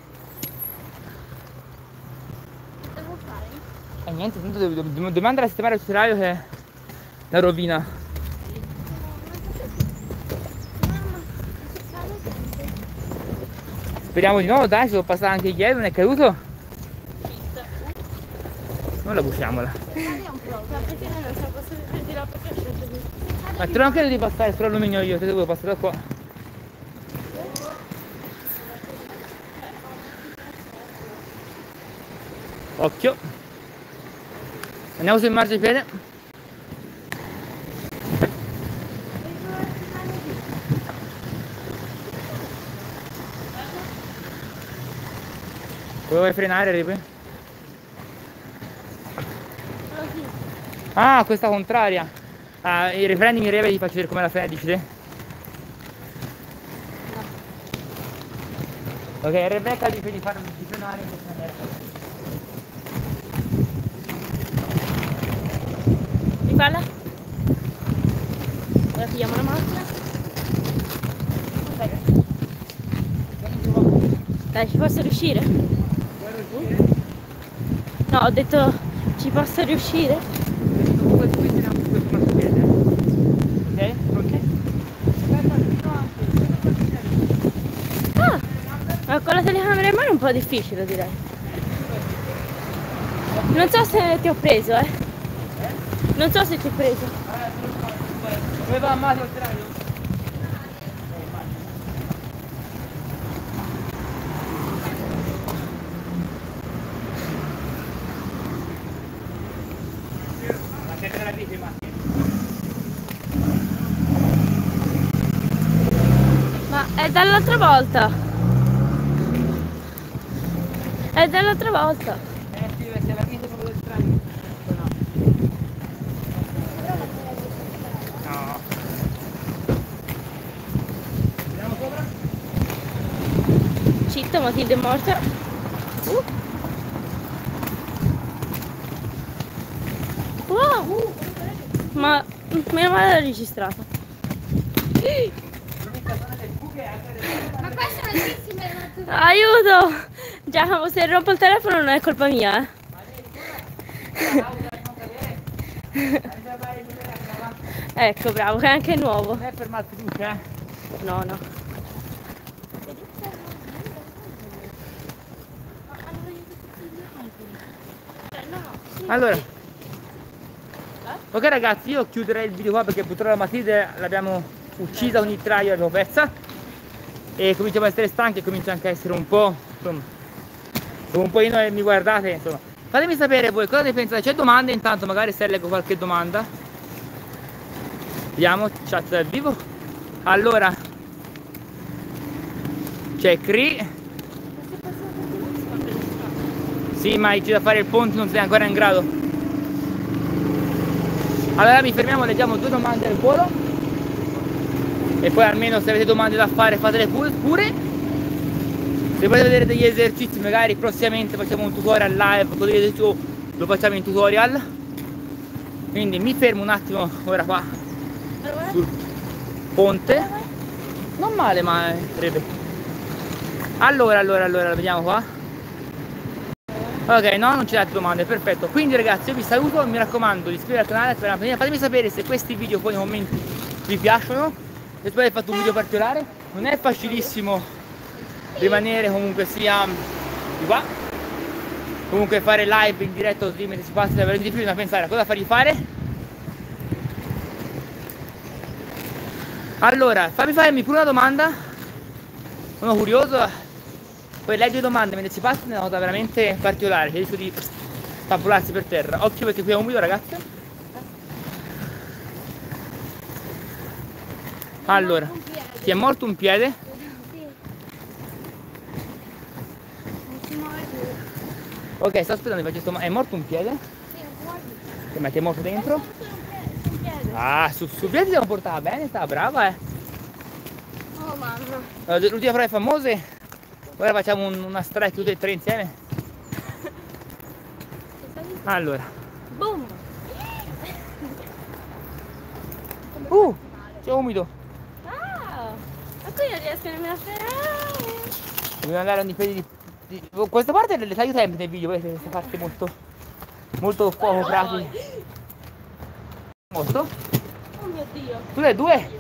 Devo fare? Niente, tanto dobbiamo andare a sistemare il telaio che è la rovina. Speriamo di no, dai, si può passare anche ieri, non è caduto? Non la busciamola. Ma trovo anche di passare sull'alluminio io, te devo passare da qua. Occhio. Andiamo sul marciapiede. Dove vuoi frenare, Ripe? Ah, questa contraria. Ah, riprendimi Ripe e ti faccio vedere come la frena, dici te? Ok, Rebecca dice di frenare in questa maniera. Rifalla? Ora pigliamo la macchina. Dai, ci posso riuscire? No, ho detto ci posso riuscire? Ok? Ok. Ah, ma con la telecamera in mano è un po' difficile, direi. Non so se ti ho preso, Non so se ti ho preso. Dove va Mario il telaio? Ma è dall'altra volta. È dall'altra volta. Sì, se la vita proprio del telaio. No. Andiamo sopra? Citta, Matilde è morta. Wow! Ma meno male l'ho registrato. Ma questa è altissima. Aiuto! Giacomo, se rompo il telefono non è colpa mia, Ecco, bravo, che è anche nuovo. Non è per malfiducia, No, no. Allora, ok ragazzi, io chiuderei il video qua perché purtroppo la Matilde l'abbiamo uccisa ogni traio, l'abbiamo persa e cominciamo a essere stanchi e comincia anche a essere un po', insomma, un po' io mi guardate, insomma. Fatemi sapere voi cosa ne pensate, c'è domande intanto, magari se leggo qualche domanda. Vediamo, chat dal vivo. Allora, c'è Cree. Sì, ma c'è da fare il ponte, non sei ancora in grado. Allora mi fermiamo, leggiamo 2 domande al volo. E poi almeno se avete domande da fare fatele pure. Se volete vedere degli esercizi magari prossimamente facciamo un tutorial live, così lo facciamo in tutorial. Quindi mi fermo un attimo ora qua sul ponte. Non male, ma sarebbe. Allora, vediamo qua. Ok, no, non c'è altre domande, perfetto. Quindi ragazzi io vi saluto, mi raccomando di iscrivervi al canale per la prima. Fatemi sapere se questi video poi nei commenti vi piacciono. Se poi avete fatto un video particolare, non è facilissimo rimanere comunque sia di qua. Comunque fare live in diretto così mentre si passa davvero di più, da pensare a cosa fargli fare. Allora, farmi pure una domanda. Sono curioso. Poi leggo le domande mentre si passa, è una cosa veramente particolare. C'è il rischio di stabbularsi per terra. Occhio perché qui è umido, ragazze. Allora, ti è morto un piede? Ok, sto aspettando, faccio sto... È morto un piede? Sì, ma ti è morto dentro? Ah, sul piede ti devo portare bene, stava brava, Oh mamma. L'ultima prove famose. Ora facciamo una strike tutte e tre insieme. Allora. Boom! C'è umido. Ah! Ma qui non riesco nemmeno a fermare. Dobbiamo andare ogni piedi di... Questa parte le taglio sempre nel video, vedete queste parti molto poco pratiche. Molto? Oh mio Dio! Tu le due?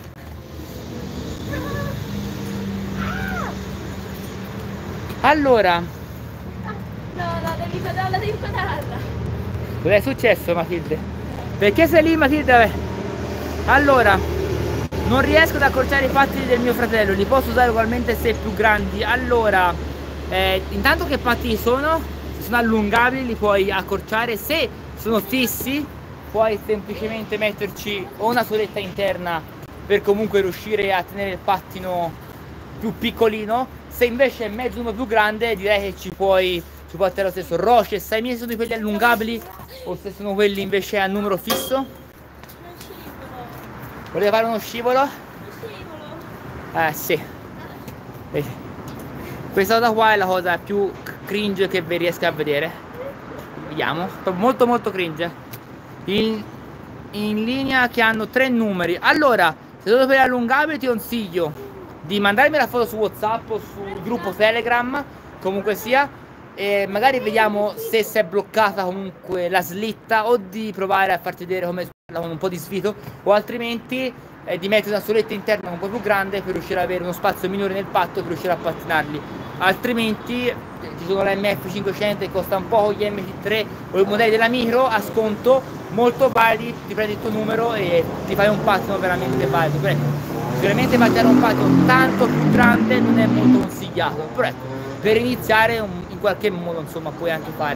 Allora, No, devi padarla. cosa è successo, Matilde? Perché sei lì, Matilde? Allora, non riesco ad accorciare i pattini del mio fratello, li posso usare ugualmente se più grandi. Allora, intanto che pattini sono? Se sono allungabili li puoi accorciare, se sono fissi puoi semplicemente metterci o una soletta interna per comunque riuscire a tenere il pattino più piccolino. Se invece è mezzo numero più grande, direi che ci puoi tenere lo stesso. Roche, sai miei sono di quelli allungabili o se sono quelli invece a numero fisso? Non scivolo. Volete fare uno scivolo? Non scivolo. Sì. Vedi. Questa cosa qua è la cosa più cringe che vi riesco a vedere. Vediamo. Molto cringe. In linea che hanno 3 numeri. Allora, se dovete per allungabili ti consiglio di mandarmi la foto su WhatsApp o sul gruppo Telegram, comunque sia, e magari vediamo se si è bloccata comunque la slitta, o di provare a farti vedere come con un po' di svito, o altrimenti di mettere una soletta interna un po' più grande per riuscire ad avere uno spazio minore nel patto per riuscire a pattinarli. Altrimenti ci sono la MF500 che costa un po', gli MT3 o i modelli della Micro a sconto molto validi, ti prendi il tuo numero e ti fai un pattino veramente valido. Però ecco, sicuramente pattinare un pattino tanto più grande non è molto consigliato, però ecco, per iniziare in qualche modo insomma puoi anche fare.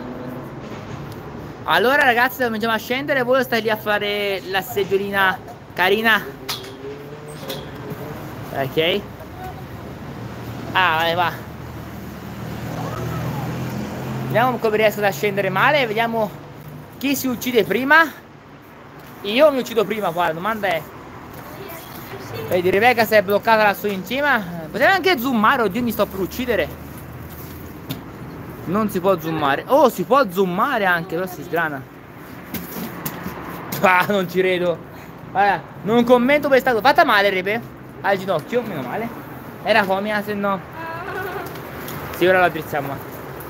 Allora ragazzi, cominciamo a scendere, voi stai lì a fare la seggiolina carina. Ok. Ah, va. Vediamo come riesco ad scendere male, vediamo chi si uccide prima. Io mi uccido prima qua, la domanda è... Vedi, Rebecca si è bloccata lassù in cima. Potrei anche zoomare, oddio mi sto per uccidere. Non si può zoomare. Oh, si può zoomare anche, però si sgrana. Ah, non ci credo. Guarda, non commento per stato. Fatta male, Rebe? Al ginocchio, meno male. Era comia, se no. Sì, ora la drizziamo.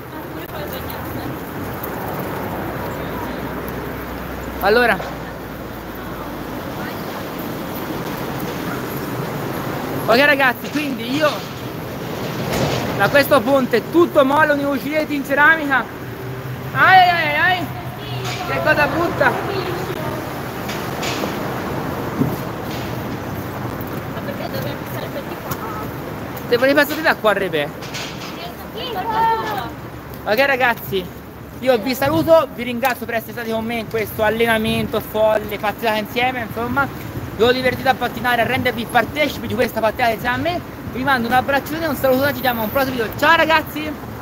Allora, ok ragazzi, quindi io da questo ponte tutto mollo, un uccidete in ceramica. Ai, che cosa brutta. Ma perché dobbiamo passare per di qua? Se volevi passare da qua, Rebe. Ok ragazzi, io vi saluto, vi ringrazio per essere stati con me in questo allenamento folle, pattinata insieme, insomma. Vi ho divertito a pattinare, a rendervi partecipi di questa pattinata insieme a me. Vi mando un abbraccione, un saluto, ci vediamo a un prossimo video. Ciao ragazzi!